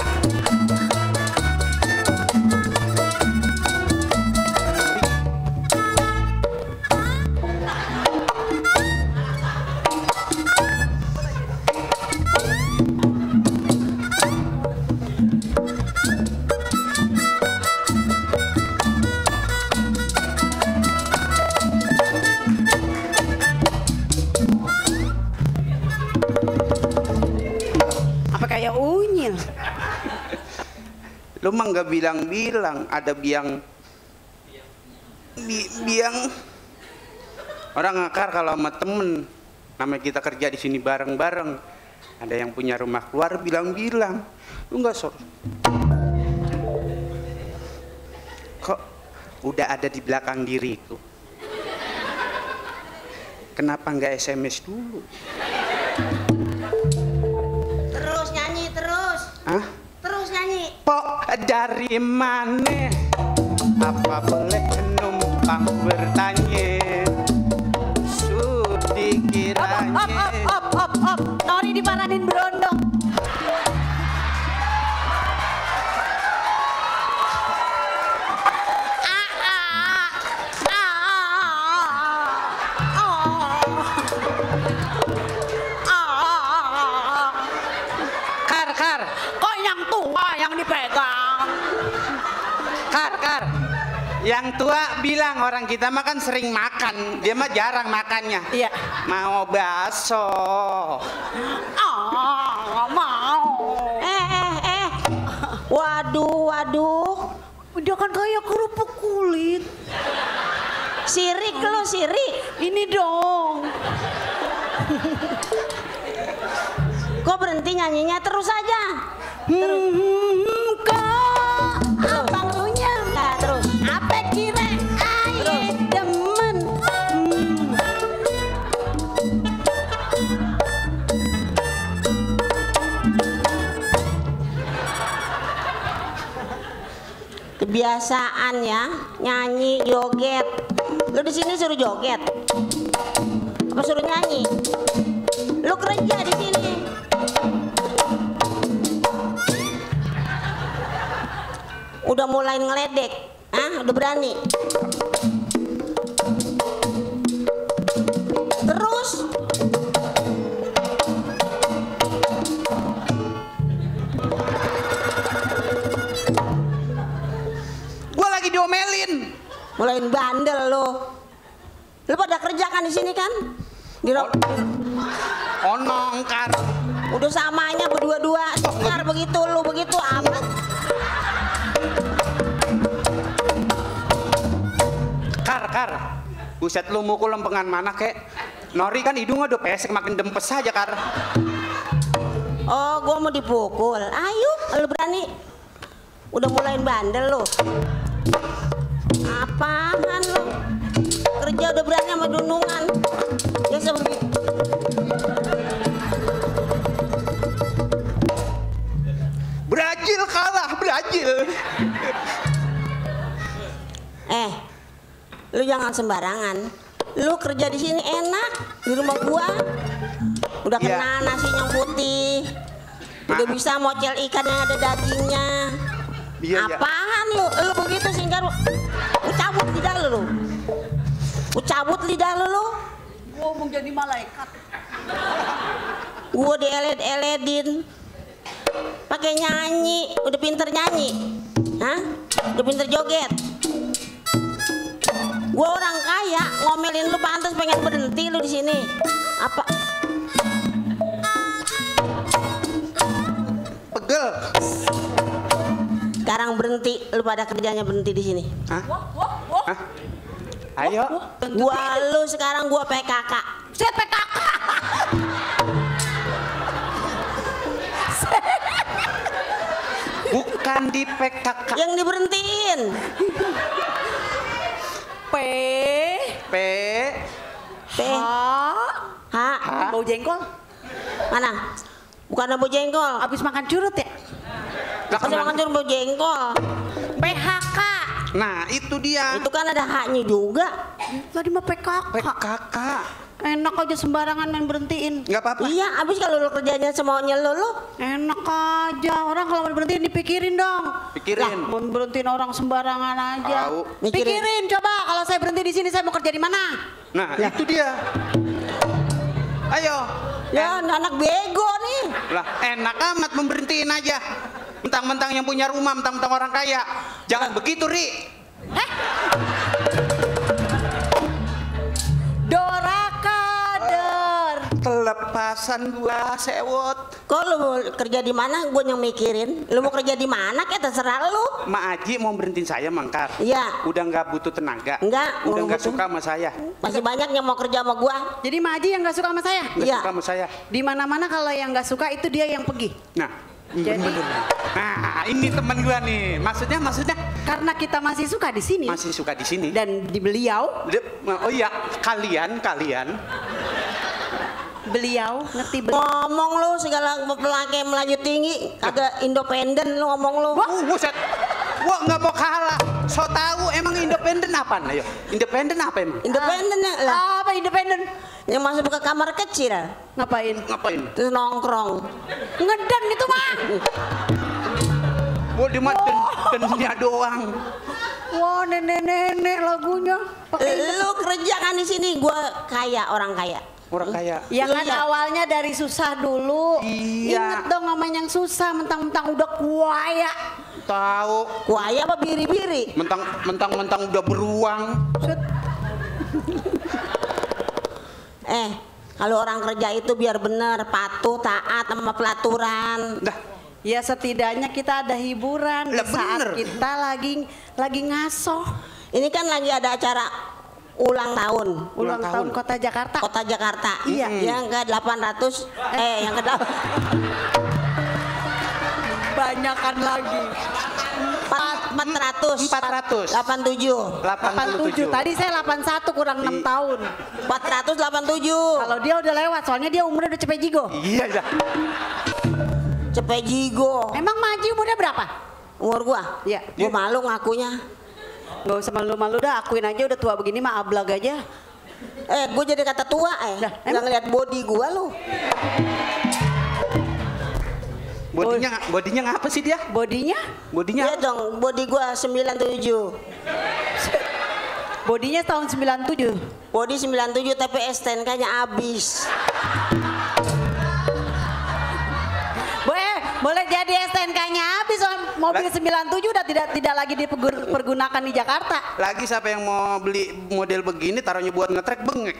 Apa kayak unyil? Lu mah nggak bilang-bilang ada biang biang orang ngakar kalau sama temen namanya kita kerja di sini bareng-bareng ada yang punya rumah keluar bilang-bilang lu nggak kok udah ada di belakang diriku Kenapa nggak SMS dulu? Terus nyanyi terus. Hah? Terus nyanyi. Pok dari mana? Apa boleh numpang bertanya? Sudi kiranya. Op. Nori diparanin berondong. Kar. Kok yang tua yang dipegang? Kar. Yang tua bilang orang kita mah kan sering makan, dia mah jarang makannya. Iya. Mau bakso. Mau. Waduh. Udah kan kayak kerupuk kulit. Sirik lo, sirik. Ini dong. Kok berhenti nyanyinya terus aja? Kok abang lu Nah, terus. apa kira aye demen? Kebiasaan ya, nyanyi, joget. Lu di sini suruh joget. Apa suruh nyanyi? Lu kerja di sini. Udah mulai ngeledek. Udah berani. Terus Gua lagi diomelin. mulain bandel lu. Lu pada kerja kan di sini kan? Onongkar. Udah samanya berdua-dua. Ntar begitu lu begitu amat. Kar. Buset lu mukul lempengan mana kek? Nori kan hidungnya udah pesek makin dempes aja Kar. Oh, gua mau dipukul. Ayo, lu berani. Udah mulain bandel lu. Apaan lu? Kerja udah berani sama dundungan. Ya sebegitu. Brazil kalah, Brazil. Lu jangan sembarangan. Lu kerja di sini enak, di rumah gua. Udah Iya. kena nasi yang putih. Udah bisa mocel ikan yang ada dagingnya. Iya, iya. Apaan lu? Lu begitu sehingga lu cabut lidah lu. Cabut lidah lu. Gua mau jadi malaikat. Gua dieled-eledin. Pakai nyanyi, udah pinter nyanyi. Hah? Udah pinter joget. Gua orang kaya, ngomelin lu pantas pengen berhenti lu di sini. Apa? Pegel. Sekarang berhenti, lu pada kerjanya berhenti di sini. Hah? Hah? Ayo. Lu sekarang gua PKK. Saya PKK. Bukan di PKK. Yang diberhentiin. P. P. H. Bau jengkol. Mana? Bukan bau jengkol. Abis makan curut ya? Kasih makan cuma bau jengkol. PHK. Nah, itu dia. Itu kan ada haknya juga. Tadi mah PKK. PKK. Enak aja sembarangan main berhentiin. Nggak apa-apa. Iya, abis kalau lu kerjanya semaunya lu. Enak aja. Orang kalau mau berhentiin dipikirin dong. Pikirin. Mau berhentiin orang sembarangan aja. Tahu. Pikirin coba kalau saya berhenti di sini saya mau kerja di mana? Nah, itu dia. Ayo. Ya, anak bego nih. Lah, enak amat memberhentiin aja. Mentang-mentang yang punya rumah, mentang-mentang orang kaya. Jangan begitu, Ri. Dorakader. Kelepasan gua sewot. Kok lu mau kerja di mana? Gue yang mikirin. Lu mau kerja di mana? Kayak terserah lu. Mak Aji mau berhentiin saya, Mangkar. Iya. Udah nggak butuh tenaga. Enggak, Udah nggak nggak butuh. suka sama saya. Masih banyak yang mau kerja sama gua. Jadi Maji yang nggak suka sama saya. Nggak Iya. suka sama saya. Di mana-mana kalau yang nggak suka itu dia yang pergi. Nah, Jadi nah ini teman gua nih. Maksudnya karena kita masih suka di sini masih suka di sini. dan di beliau Oh iya, kalian Beliau ngerti beliau. Ngomong lu segala pelaki Melayu tinggi, kagak independen lu ngomong lu. Buset. Gua nggak mau kalah. So tahu emang independen apa? Ayo, independen apa emang? Independen ya lah. Apa independen? Yang masuk ke kamar kecil. Ngapain? Ngapain? Terus nongkrong. Ngeden itu mah. Gua di mah dennya doang. Wah, nenek-nenek lagunya. Lu kerja kan di sini, gua kaya, orang kaya. Orang kaya. Ya kan Iya. awalnya dari susah dulu. Iya. Ingat dong sama yang susah, mentang-mentang udah kaya. Tahu. Kaya apa biri-biri? Mentang-mentang udah beruang. Kalau orang kerja itu biar bener, patuh, taat sama pelaturan. Dah. Ya setidaknya kita ada hiburan di Lah, saat bener. kita lagi ngasoh. Ini kan lagi ada acara ulang tahun. Ulang tahun Kota Jakarta. Kota Jakarta. Iya. Yang ke 800 yang ke Banyakan lagi. 400 87 87. Tadi saya 81 kurang 6 tahun. 487. Kalau dia udah lewat, soalnya dia umurnya udah cepet jigo. Iya dah. Cepet jigo. Emang Maji umurnya berapa? Umur gua? Iya. Gua malu ngakunya. Gak usah malu-malu dah, akuin aja udah tua begini mah ablag aja. Gua jadi kata tua Lah, nggak ngeliat body gua lu. Bodinya ngapa sih dia? Bodinya? Bodinya Iya dong, body gua 97. Bodinya tahun 97. Body 97 tapi STNK-nya habis. Boleh jadi STNK-nya habis, mobil 97 udah tidak lagi dipergunakan di Jakarta. Lagi siapa yang mau beli model begini taruhnya buat ngetrek bengek.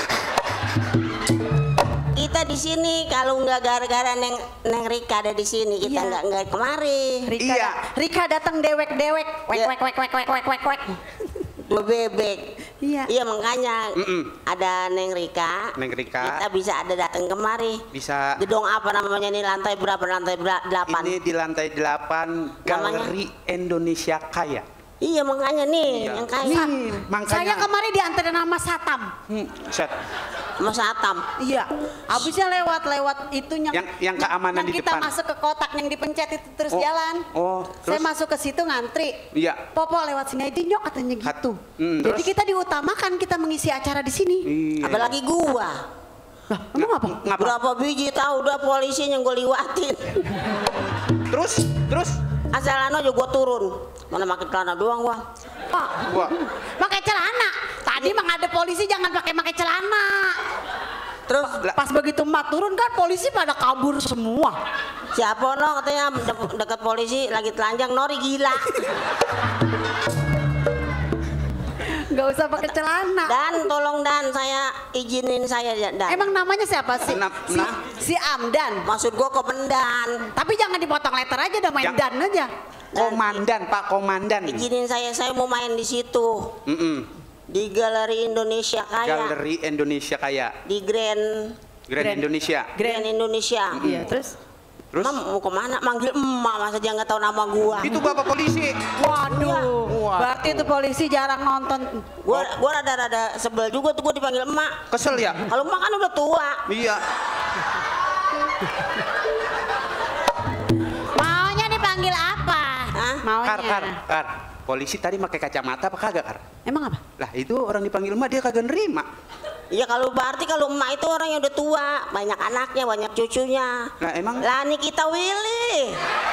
Kita di sini kalau nggak gara-gara Neng Rika ada di sini kita Iya. nggak kemari. Rika datang dewek-dewek, wek. Dua bebek. Iya. Makanya ada Neng Rika. Kita bisa ada datang kemari. Bisa. Gedung apa namanya ini, lantai berapa? Lantai 8. Ini di lantai 8 Galeri Indonesia Kaya. Iya makanya nih yang kaya. Makanya Saya kemarin diantar nama Satam. Set. Mas Atam. Iya. Abisnya lewat itunya. Yang keamanan di kita depan. masuk ke kotak yang dipencet itu terus Oh, jalan. Saya terus? masuk ke situ ngantri. Iya. Popo lewat sini aja nyok katanya gitu. Jadi terus? kita diutamakan kita mengisi acara di sini. Iya. Apalagi gua. Lah, emang apa? Ngapa? Berapa biji tahu udah polisi yang gue liwatin. Terus Asal aja gua turun. Mana pakai celana doang gua. Pak, gua pakai celana. Tadi mah ada polisi jangan pakai celana. Terus Pas begitu mak turun kan polisi pada kabur semua. siapa no katanya dekat polisi lagi telanjang, Nori gila. Nggak usah pakai celana. Dan tolong Dan, saya izinin saya Dan. Emang namanya siapa sih? Si Amdan. Maksud gua komandan. Tapi jangan dipotong letter aja, udah main Dan aja. Komandan, Pak Komandan. Izinin saya mau main di situ. Di Galeri Indonesia Kaya. Galeri Indonesia Kaya. Di Grand Indonesia. Indonesia. Iya, terus? Terus? Mam mau kemana? Manggil emak, masa dia nggak tahu nama gua. Itu Bapak polisi. Waduh. Berarti itu polisi jarang nonton. Gua rada-rada sebel juga tuh gua dipanggil emak. Kesel ya? Kalau emak kan udah tua. Iya. Maunya dipanggil apa? Hah? Maunya. Kar. Polisi tadi pakai kacamata apa kagak, Kar? Emang apa? Lah itu orang dipanggil emak dia kagak nerima. Iya kalau berarti kalau emak itu orang yang udah tua, banyak anaknya, banyak cucunya. Nah emang Lah Nikita Willy.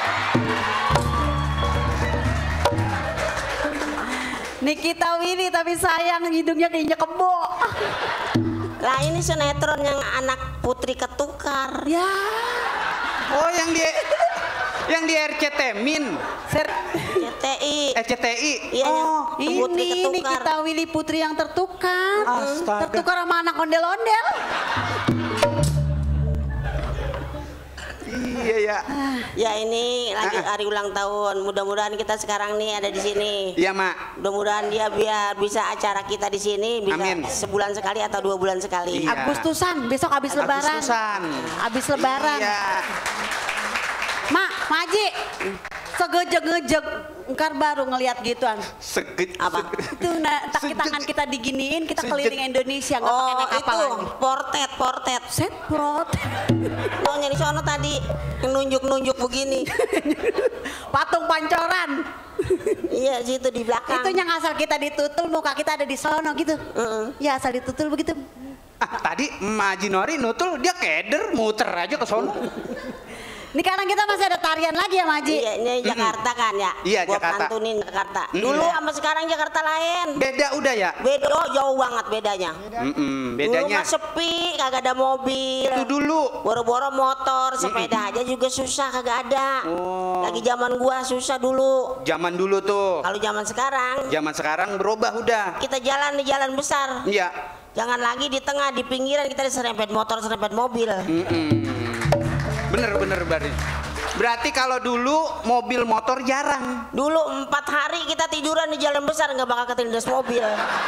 Nikita Willy tapi sayang hidungnya kayaknya kebo. Lah ini sinetron yang anak putri ketukar. Ya. oh yang di RCT Min. CTI. RCTI. Iya, yang putri Ini ketukar. Nikita Willy putri yang tertukar. Astaga. Tertukar sama anak ondel-ondel. Iya ya. Ya ini lagi hari ulang tahun. Mudah-mudahan kita sekarang nih ada di sini. Iya, Mak. Mudah-mudahan dia biar bisa acara kita di sini bisa Amin. sebulan sekali atau 2 bulan sekali. Iya. Agustusan, besok habis lebaran. Agustusan. Habis lebaran. Iya. Mak, Maji. Segejeg-ngejeg engkar baru ngelihat gituan. Segit. Apa? Itu kaki tangan kita diginiin, kita keliling Indonesia nggak pakai Oh naik kapal itu lagi. portet. Set prot. Oh nyari sono tadi nunjuk begini. Patung pancoran. Iya situ di belakang. Itu yang asal kita ditutul, muka kita ada di sono gitu. Ya asal ditutul begitu. Tadi Emak Haji Nori nutul dia keder muter aja ke sono. Ini sekarang kita masih ada tarian lagi ya Maji. Iya, ini Jakarta kan ya. Iya, Gua Jakarta. pantunin Jakarta. Dulu sama sekarang Jakarta lain. Beda udah ya. Beda, oh, jauh banget bedanya. Dulu Bedanya. mah sepi, kagak ada mobil. Itu dulu. Boro-boro motor, sepeda aja juga susah, kagak ada. Oh. Lagi zaman gua susah dulu. Zaman dulu tuh. Kalau zaman sekarang, Zaman sekarang berubah udah. kita jalan di jalan besar. Iya. Jangan lagi di tengah, di pinggiran kita diserempet motor, serempet mobil. Bener berarti kalau dulu mobil motor jarang. Dulu 4 hari kita tiduran di jalan besar, nggak bakal ketindas mobil.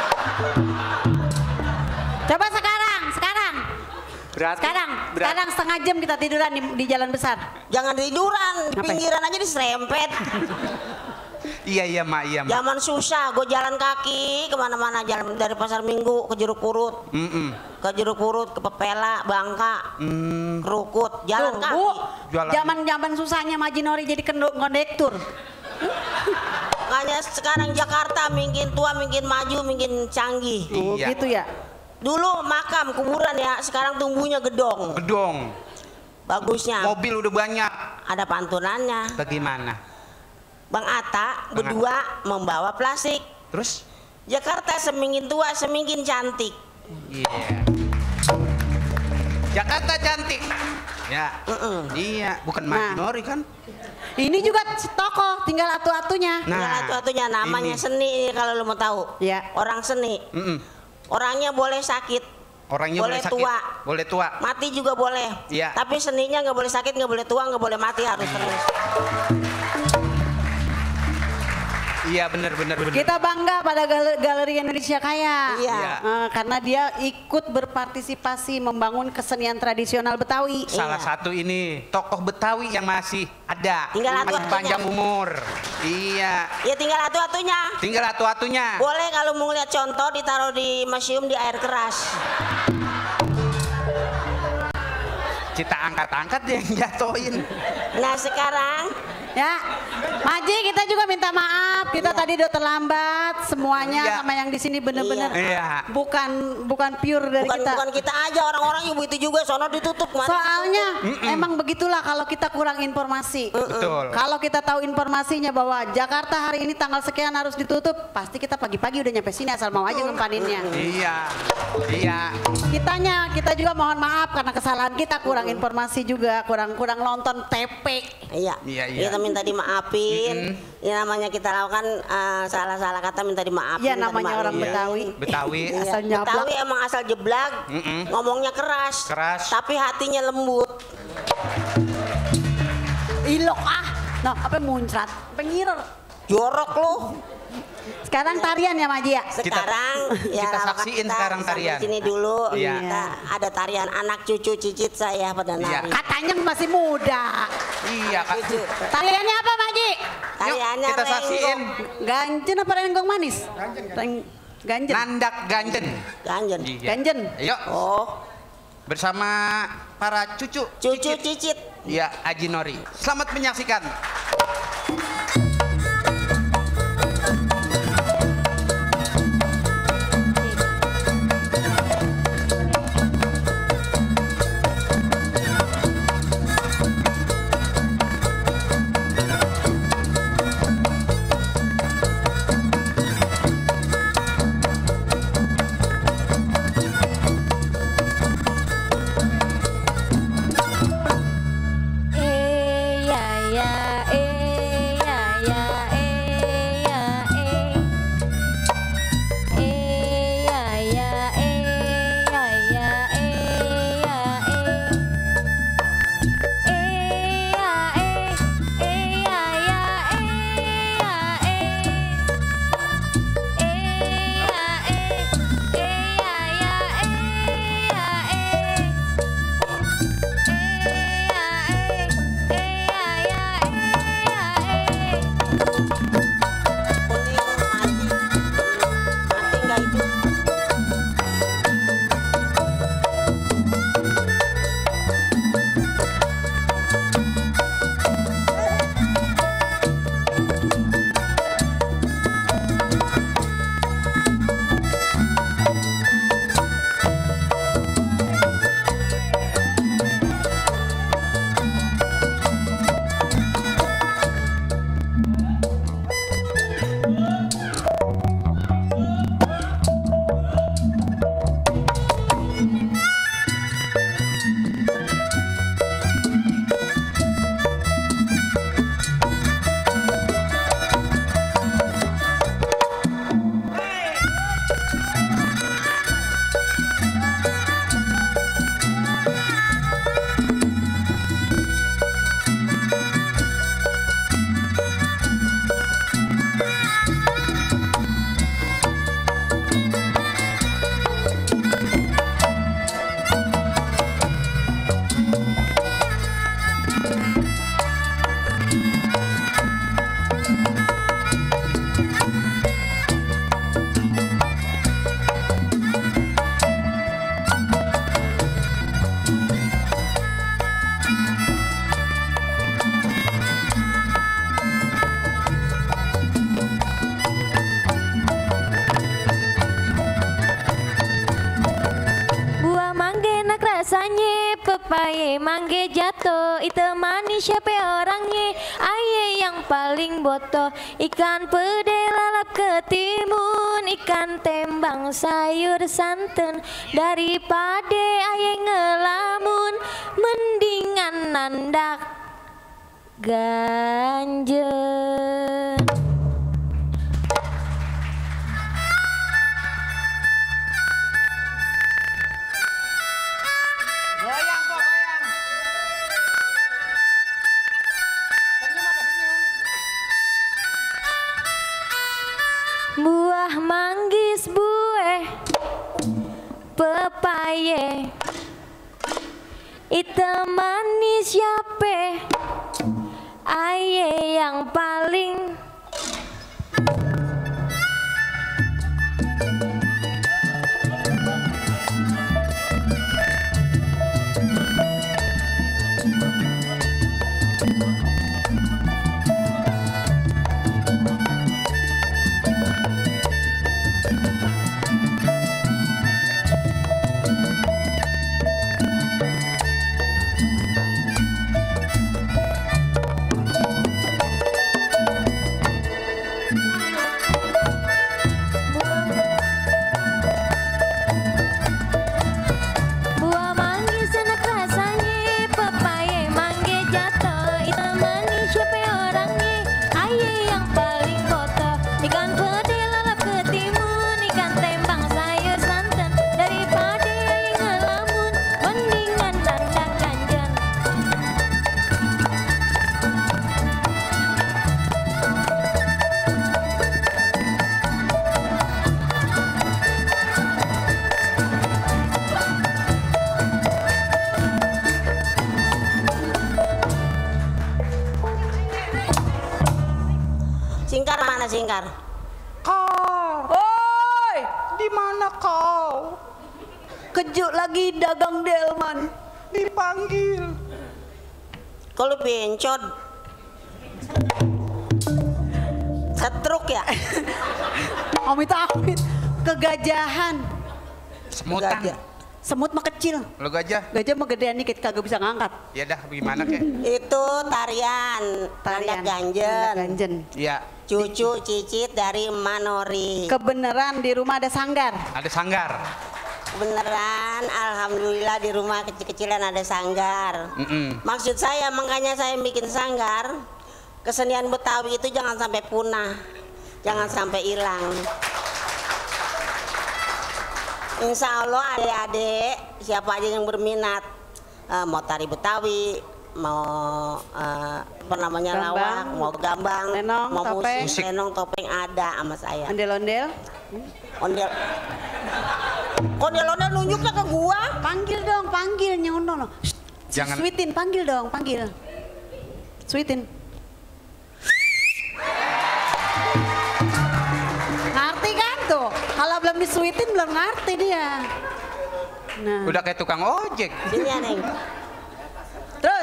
Coba sekarang. Berarti Sekarang setengah jam kita tiduran di jalan besar. Jangan tiduran, di Ngapain? pinggiran aja diserempet. Iya Mak. Zaman susah, gue jalan kaki kemana-mana, jalan dari Pasar Minggu ke Jeruk Purut, ke Jeruk Purut, ke Pepela, Bangka, Kerukut, jalan kaki. Bu, Jualan. zaman susahnya Maji Nori jadi kondektur. Makanya sekarang Jakarta makin tua, makin maju, makin canggih. Oh Iya. gitu ya. Dulu makam kuburan ya, sekarang tumbuhnya gedong. Gedong. Bagusnya Mobil udah banyak. ada pantunannya. Bagaimana? Bang Atta berdua membawa plastik. Terus? Jakarta semakin tua semakin cantik. Iya. Jakarta cantik. Ya. Iya, bukan Mak Haji Nori kan? Ini juga tokoh, tinggal atu-atunya. Nah, satu-satunya namanya ini. seni ini kalau lu mau tahu. Ya. Orang seni. Orangnya boleh sakit, Orangnya boleh sakit. tua, Boleh tua. mati juga boleh. Iya. Tapi seninya nggak boleh sakit, nggak boleh tua, nggak boleh mati, harus terus. Iya benar. Kita bangga pada Galeri Indonesia Kaya. Iya. Karena dia ikut berpartisipasi membangun kesenian tradisional Betawi. Salah satu ini tokoh Betawi yang masih ada. Tinggal masih atu-atunya. panjang umur. Iya. Ya tinggal atu-atunya. Tinggal atu-atunya. Boleh kalau mau lihat contoh ditaruh di museum di air keras. Kita angkat-angkat dia yang jatuhin. Nah sekarang Ya, Maji kita juga minta maaf. Kita tadi udah terlambat semuanya Iya. sama yang di sini bener-bener Iya. bukan pure dari kita. bukan kita aja, orang-orang ibu itu juga sono ditutup. mana Soalnya ditutup. emang begitulah kalau kita kurang informasi. Betul. Kalau kita tahu informasinya bahwa Jakarta hari ini tanggal sekian harus ditutup, pasti kita pagi-pagi udah nyampe sini asal mau aja ngempaninnya. Iya. Kita juga mohon maaf karena kesalahan kita kurang informasi juga, kurang nonton TP. Iya. Iya. Kita minta dimaafin. Ya namanya kita lakukan salah-salah kata minta dimaafin. Iya, minta namanya orang dimaafin. Betawi. Iya. Asal nyablak. Betawi emang asal jeblak, ngomongnya keras, tapi hatinya lembut. Ilok nah apa muncrat, pengirer. Jorok lu. Sekarang tarian ya Maji ya. Sekarang kita saksiin sekarang tarian. Sini dulu. Iya. Kita ada tarian anak cucu cicit saya pada Iya. nari. Katanya masih muda. Iya, Kak. Cucu. Tariannya apa Maji? Tariannya kita saksiin. Ganjen apa renggong manis? Ganjen. Nandak Ganjen. Ganjen. Iya. Ganjen. Ayo Oh, bersama para cucu cicit. ya Haji Nori. Selamat menyaksikan. Ya rasanya pepaye mangge jatuh. Itu manis siapa orangnya? Aye yang paling botoh. Ikan pede lalap ketimun, ikan tembang sayur santen. Daripada aye ngelamun, mendingan nandak ganjen. Goyang kok, goyang. Senyum apa senyum? Buah manggis buah pepaye itu manis siapa? Aye yang paling Singkar mana Singkar? Kau, oi, di mana kau? Kejuk lagi dagang delman, dipanggil. Kalau bencot, setruk ya? Amit-amit, kegajahan. Semutan. Gajah. Semut mah kecil, Lo gajah? gajah mah gedean dikit kagak bisa ngangkat. Ya dah, gimana kek? Itu tarian, tarian ganjen. Ganjen. Iya, Cucu cicit dari Manori. Kebeneran di rumah ada sanggar. ada sanggar. Beneran, alhamdulillah di rumah kecil-kecilan ada sanggar. Maksud saya makanya saya bikin sanggar. Kesenian Betawi itu jangan sampai punah, jangan sampai hilang. Insya Allah adik-adik siapa aja yang berminat mau tari Betawi, mau apa namanya Gambang, lawak, mau gambang, lenong, mau topeng. musik, lenong, topeng ada sama saya. Ondel-ondel. Ondel, ondel nunjuknya ke gua. Panggil dong, panggil nyono. Jangan- Sweetin, panggil dong, panggil. Sweetin. Ngerti kan tuh? Kalau belum disuitin belum ngerti dia. Nah. Udah kayak tukang ojek. Sini ya Neng. Terus.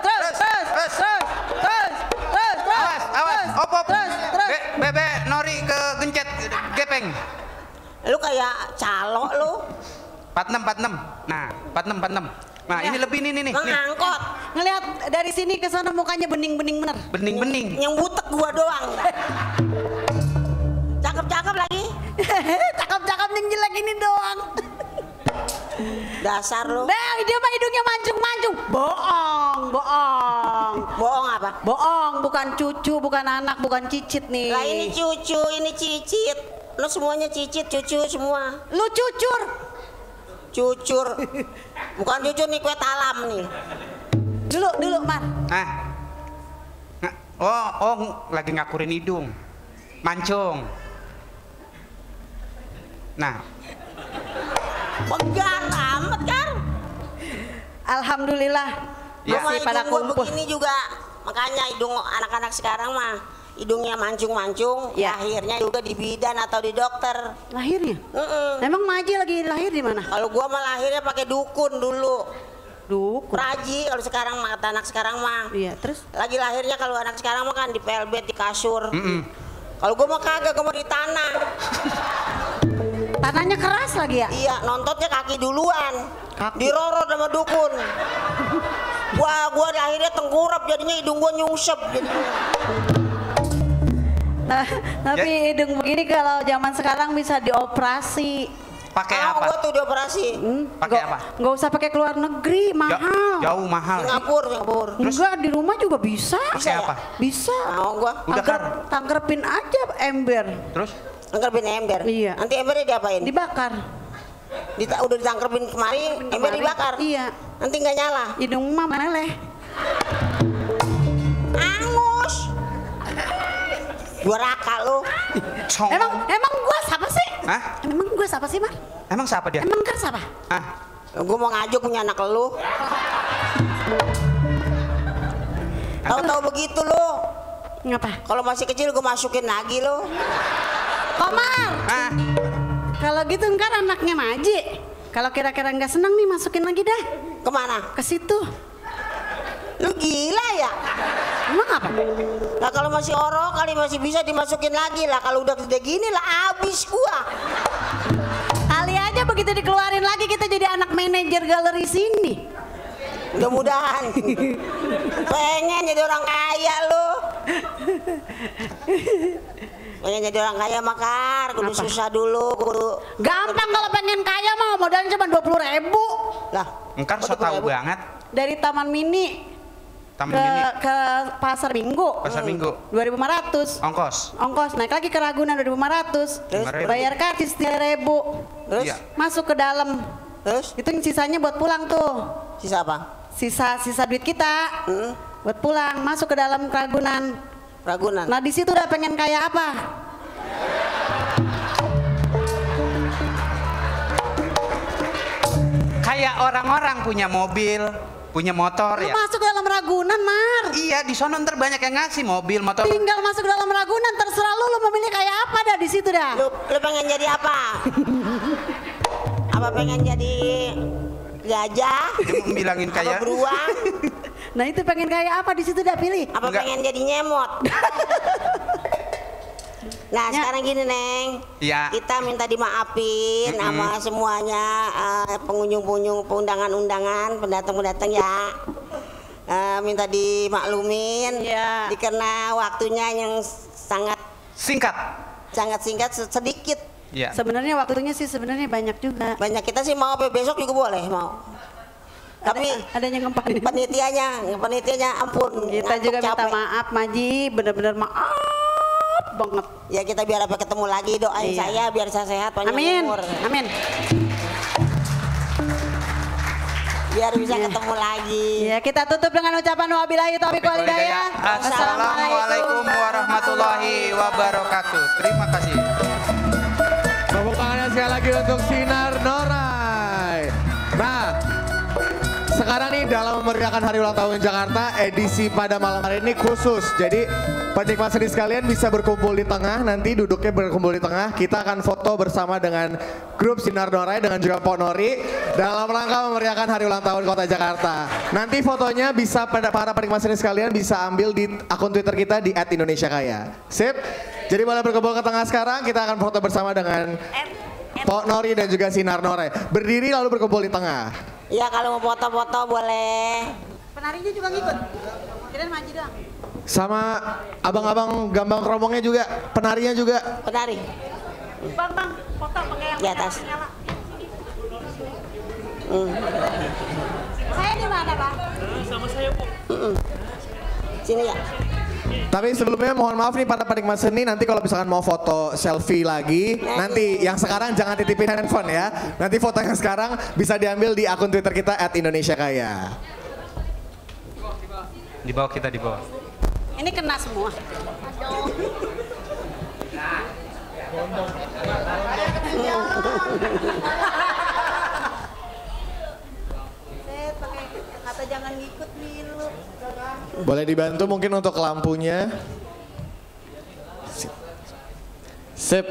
Awas, op. Terus. Bebe, Nori ke gencet, gepeng. Lu kayak calo lu. 46. Nah, 46. Nah, ini lebih nih. Ngangkot. Ngelihat dari sini ke sana mukanya bening-bening bener. Bening-bening. Yang butek gua doang. Cakep-cakep lagi. Cakep-cakep nih jelek ini doang. Dasar lu. Nah, dia mah hidungnya mancung-mancung. Bohong. Bohong apa? Bohong, bukan cucu, bukan anak, bukan cicit nih. Lah ini cucu, ini cicit. Lu semuanya cicit, cucu semua. Lu cucur. Cucur. Bukan cucur nih, kue talam nih. Dulu, Mar. Nah. Oh, lagi ngakurin hidung. Mancung. Nah, Pegar amat kan? Alhamdulillah. Ya. Sama Masih pada hidung gua kumpul. begini juga. Makanya hidung anak-anak sekarang mah hidungnya mancung-mancung, Ya. lahirnya juga di bidan atau di dokter. Lahirnya? Emang Maji lagi lahir di mana? Kalau gua mah lahirnya pakai dukun dulu. Dukun. Praji kalau sekarang mah kata anak sekarang mah. Iya, terus? Lagi lahirnya kalau anak sekarang mah kan di pelbet, di kasur. Kalau gua mah kagak, gua mau di tanah. Tanah Matanya keras lagi ya? Iya, nontotnya kaki duluan. Kaki. Dirorot sama dukun. Gua akhirnya tengkurap jadinya hidung gua nyungsep jadinya. Nah, tapi hidung begini kalau zaman sekarang bisa dioperasi. Pakai apa? Gua tuh dioperasi. Pakai apa? Nggak usah pakai keluar negeri, mahal. Jauh mahal. Singapura. Enggak, di rumah juga bisa. Pakai apa? Bisa. Mau gua. Udah kan? Tangkrepin aja ember. Terus? Tangkrepin ember. Iya. Nanti embernya diapain? Dibakar. Udah ditangkrepin kemarin, ember dibakar. Iya. Nanti nggak nyala. Hidung mah meleleh. Angus. Duraka lu. Emang gua siapa sih? Hah? Emang gua siapa sih, Mar? Emang siapa dia? Emang kan siapa? Hah? Gua mau ngajuk punya anak lu. Tahu-tahu begitu lu. Ngapa? Kalau masih kecil gua masukin lagi lu. Komar. Hah? Kalau gitu ntar anaknya Maji. Kalau kira-kira nggak senang nih masukin lagi dah. Kemana? Ke situ. Lu gila ya? Emang apa? Nah kalau masih orok kali masih bisa dimasukin lagi lah. Kalau udah gede gini lah abis gua. Kali aja begitu dikeluarin lagi kita jadi anak manajer galeri sini. Mudah-mudahan. Pengen jadi orang kaya lu. Pengen jadi orang kaya makar, kudu susah dulu, kudu Gampang kalau pengen kaya mah modalnya cuma 20.000. lah. Engkar so tahu banget. Dari Taman Mini Taman Mini. ke Pasar Minggu. Pasar Minggu. 2.500. Ongkos. Ongkos naik lagi ke Ragunan 2.500. Terus? Bayar karcis 3.000. Terus? Iya. Masuk ke dalam. Terus Itu yang sisanya buat pulang tuh. sisa apa? Sisa duit kita. Buat pulang, masuk ke dalam Ragunan. Ragunan. Nah, di situ udah pengen kaya apa? Kayak orang-orang punya mobil, punya motor Lu ya. masuk ke dalam Ragunan, Mar. Iya, di sono ntar banyak yang ngasih mobil, motor. Tinggal masuk ke dalam Ragunan, terserah lu memilih kayak apa dah di situ dah. Lu pengen jadi apa? Apa pengen jadi gajah? Dia mau bilangin Apa kayak beruang? Nah, itu pengen kayak apa di situ dah pilih. Apa Enggak. pengen jadi nyemot? Nah sekarang gini Neng, Ya. kita minta dimaafin sama semuanya pengunjung-pengunjung, undangan-undangan, pendatang-pendatang ya. Minta dimaklumin, Ya. karena waktunya yang sangat singkat. singkat sedikit. Iya. Sebenarnya waktunya sih sebenarnya banyak juga. Banyak kita sih mau besok juga boleh mau. Tapi Adanya ngempanin. panitianya ampun. Kita ngantuk, juga minta capek. maaf, Maji, bener-bener maaf banget. Ya kita biar apa ketemu lagi, doain Iya. saya biar saya sehat panjang Amin, umur. amin. Biar bisa ketemu lagi. Ya, kita tutup dengan ucapan wabillahi taufiq wal hidayah. Assalamualaikum warahmatullahi wabarakatuh. Terima kasih. Tepuk tangannya sekali lagi untuk Sinar Norai. Nah, sekarang nih dalam memeriahkan Hari Ulang Tahun Jakarta, edisi pada malam hari ini khusus. Jadi penikmat seni sekalian bisa berkumpul di tengah, nanti duduknya berkumpul di tengah. Kita akan foto bersama dengan grup Sinar Norai dengan juga Pok Nori dalam rangka memeriahkan Hari Ulang Tahun Kota Jakarta. Nanti fotonya bisa pada para penikmat seni sekalian bisa ambil di akun Twitter kita di @indonesiakaya. Sip? Jadi boleh berkumpul ke tengah sekarang, kita akan foto bersama dengan Pok Nori dan juga Sinar Norai. Berdiri lalu berkumpul di tengah. Ya kalau mau foto-foto boleh. Penarinya juga ngikut. Kirain Maji doang. Sama abang-abang gambang keromongnya juga, penarinya juga. Penari Bang, foto pakai yang di atas. Saya di mana, Bang? Sini ya. Tapi sebelumnya mohon maaf nih para penikmat seni, nanti kalau misalkan mau foto selfie lagi, nanti yang sekarang jangan titipin handphone ya. Nanti foto yang sekarang bisa diambil di akun Twitter kita @indonesiakaya. Di bawah kita, di bawah. Ini kena semua. Set pakai kata jangan ngikut milu. Boleh dibantu mungkin untuk lampunya. Sip.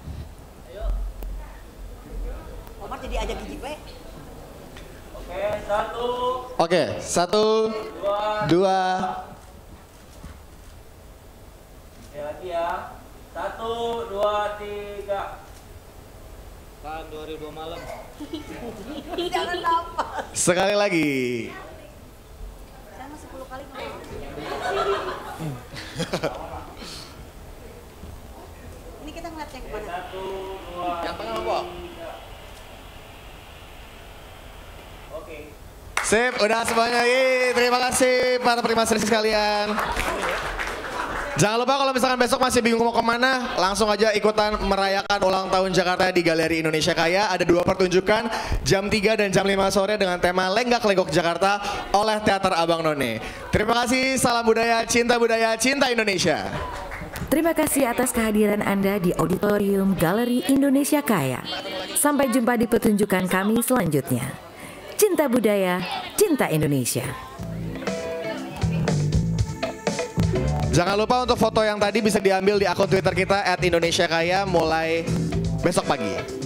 Omar jadi ajak gigi we. Oke, 1, 2. Ya lagi ya. 1, 2, 3. Sekali lagi. Ini kita ngeliat yang kemana? Yang tengah Mbok. Sip, udah semuanya. Terima kasih para primasri sekalian. Jangan lupa kalau misalkan besok masih bingung mau kemana, langsung aja ikutan merayakan ulang tahun Jakarta di Galeri Indonesia Kaya. Ada 2 pertunjukan, jam 3 dan jam 5 sore dengan tema Lenggak Lenggok Jakarta oleh Teater Abang None. Terima kasih, salam budaya, cinta Indonesia. Terima kasih atas kehadiran Anda di Auditorium Galeri Indonesia Kaya. Sampai jumpa di pertunjukan kami selanjutnya. Cinta budaya, cinta Indonesia. Jangan lupa untuk foto yang tadi bisa diambil di akun Twitter kita @indonesiakaya mulai besok pagi.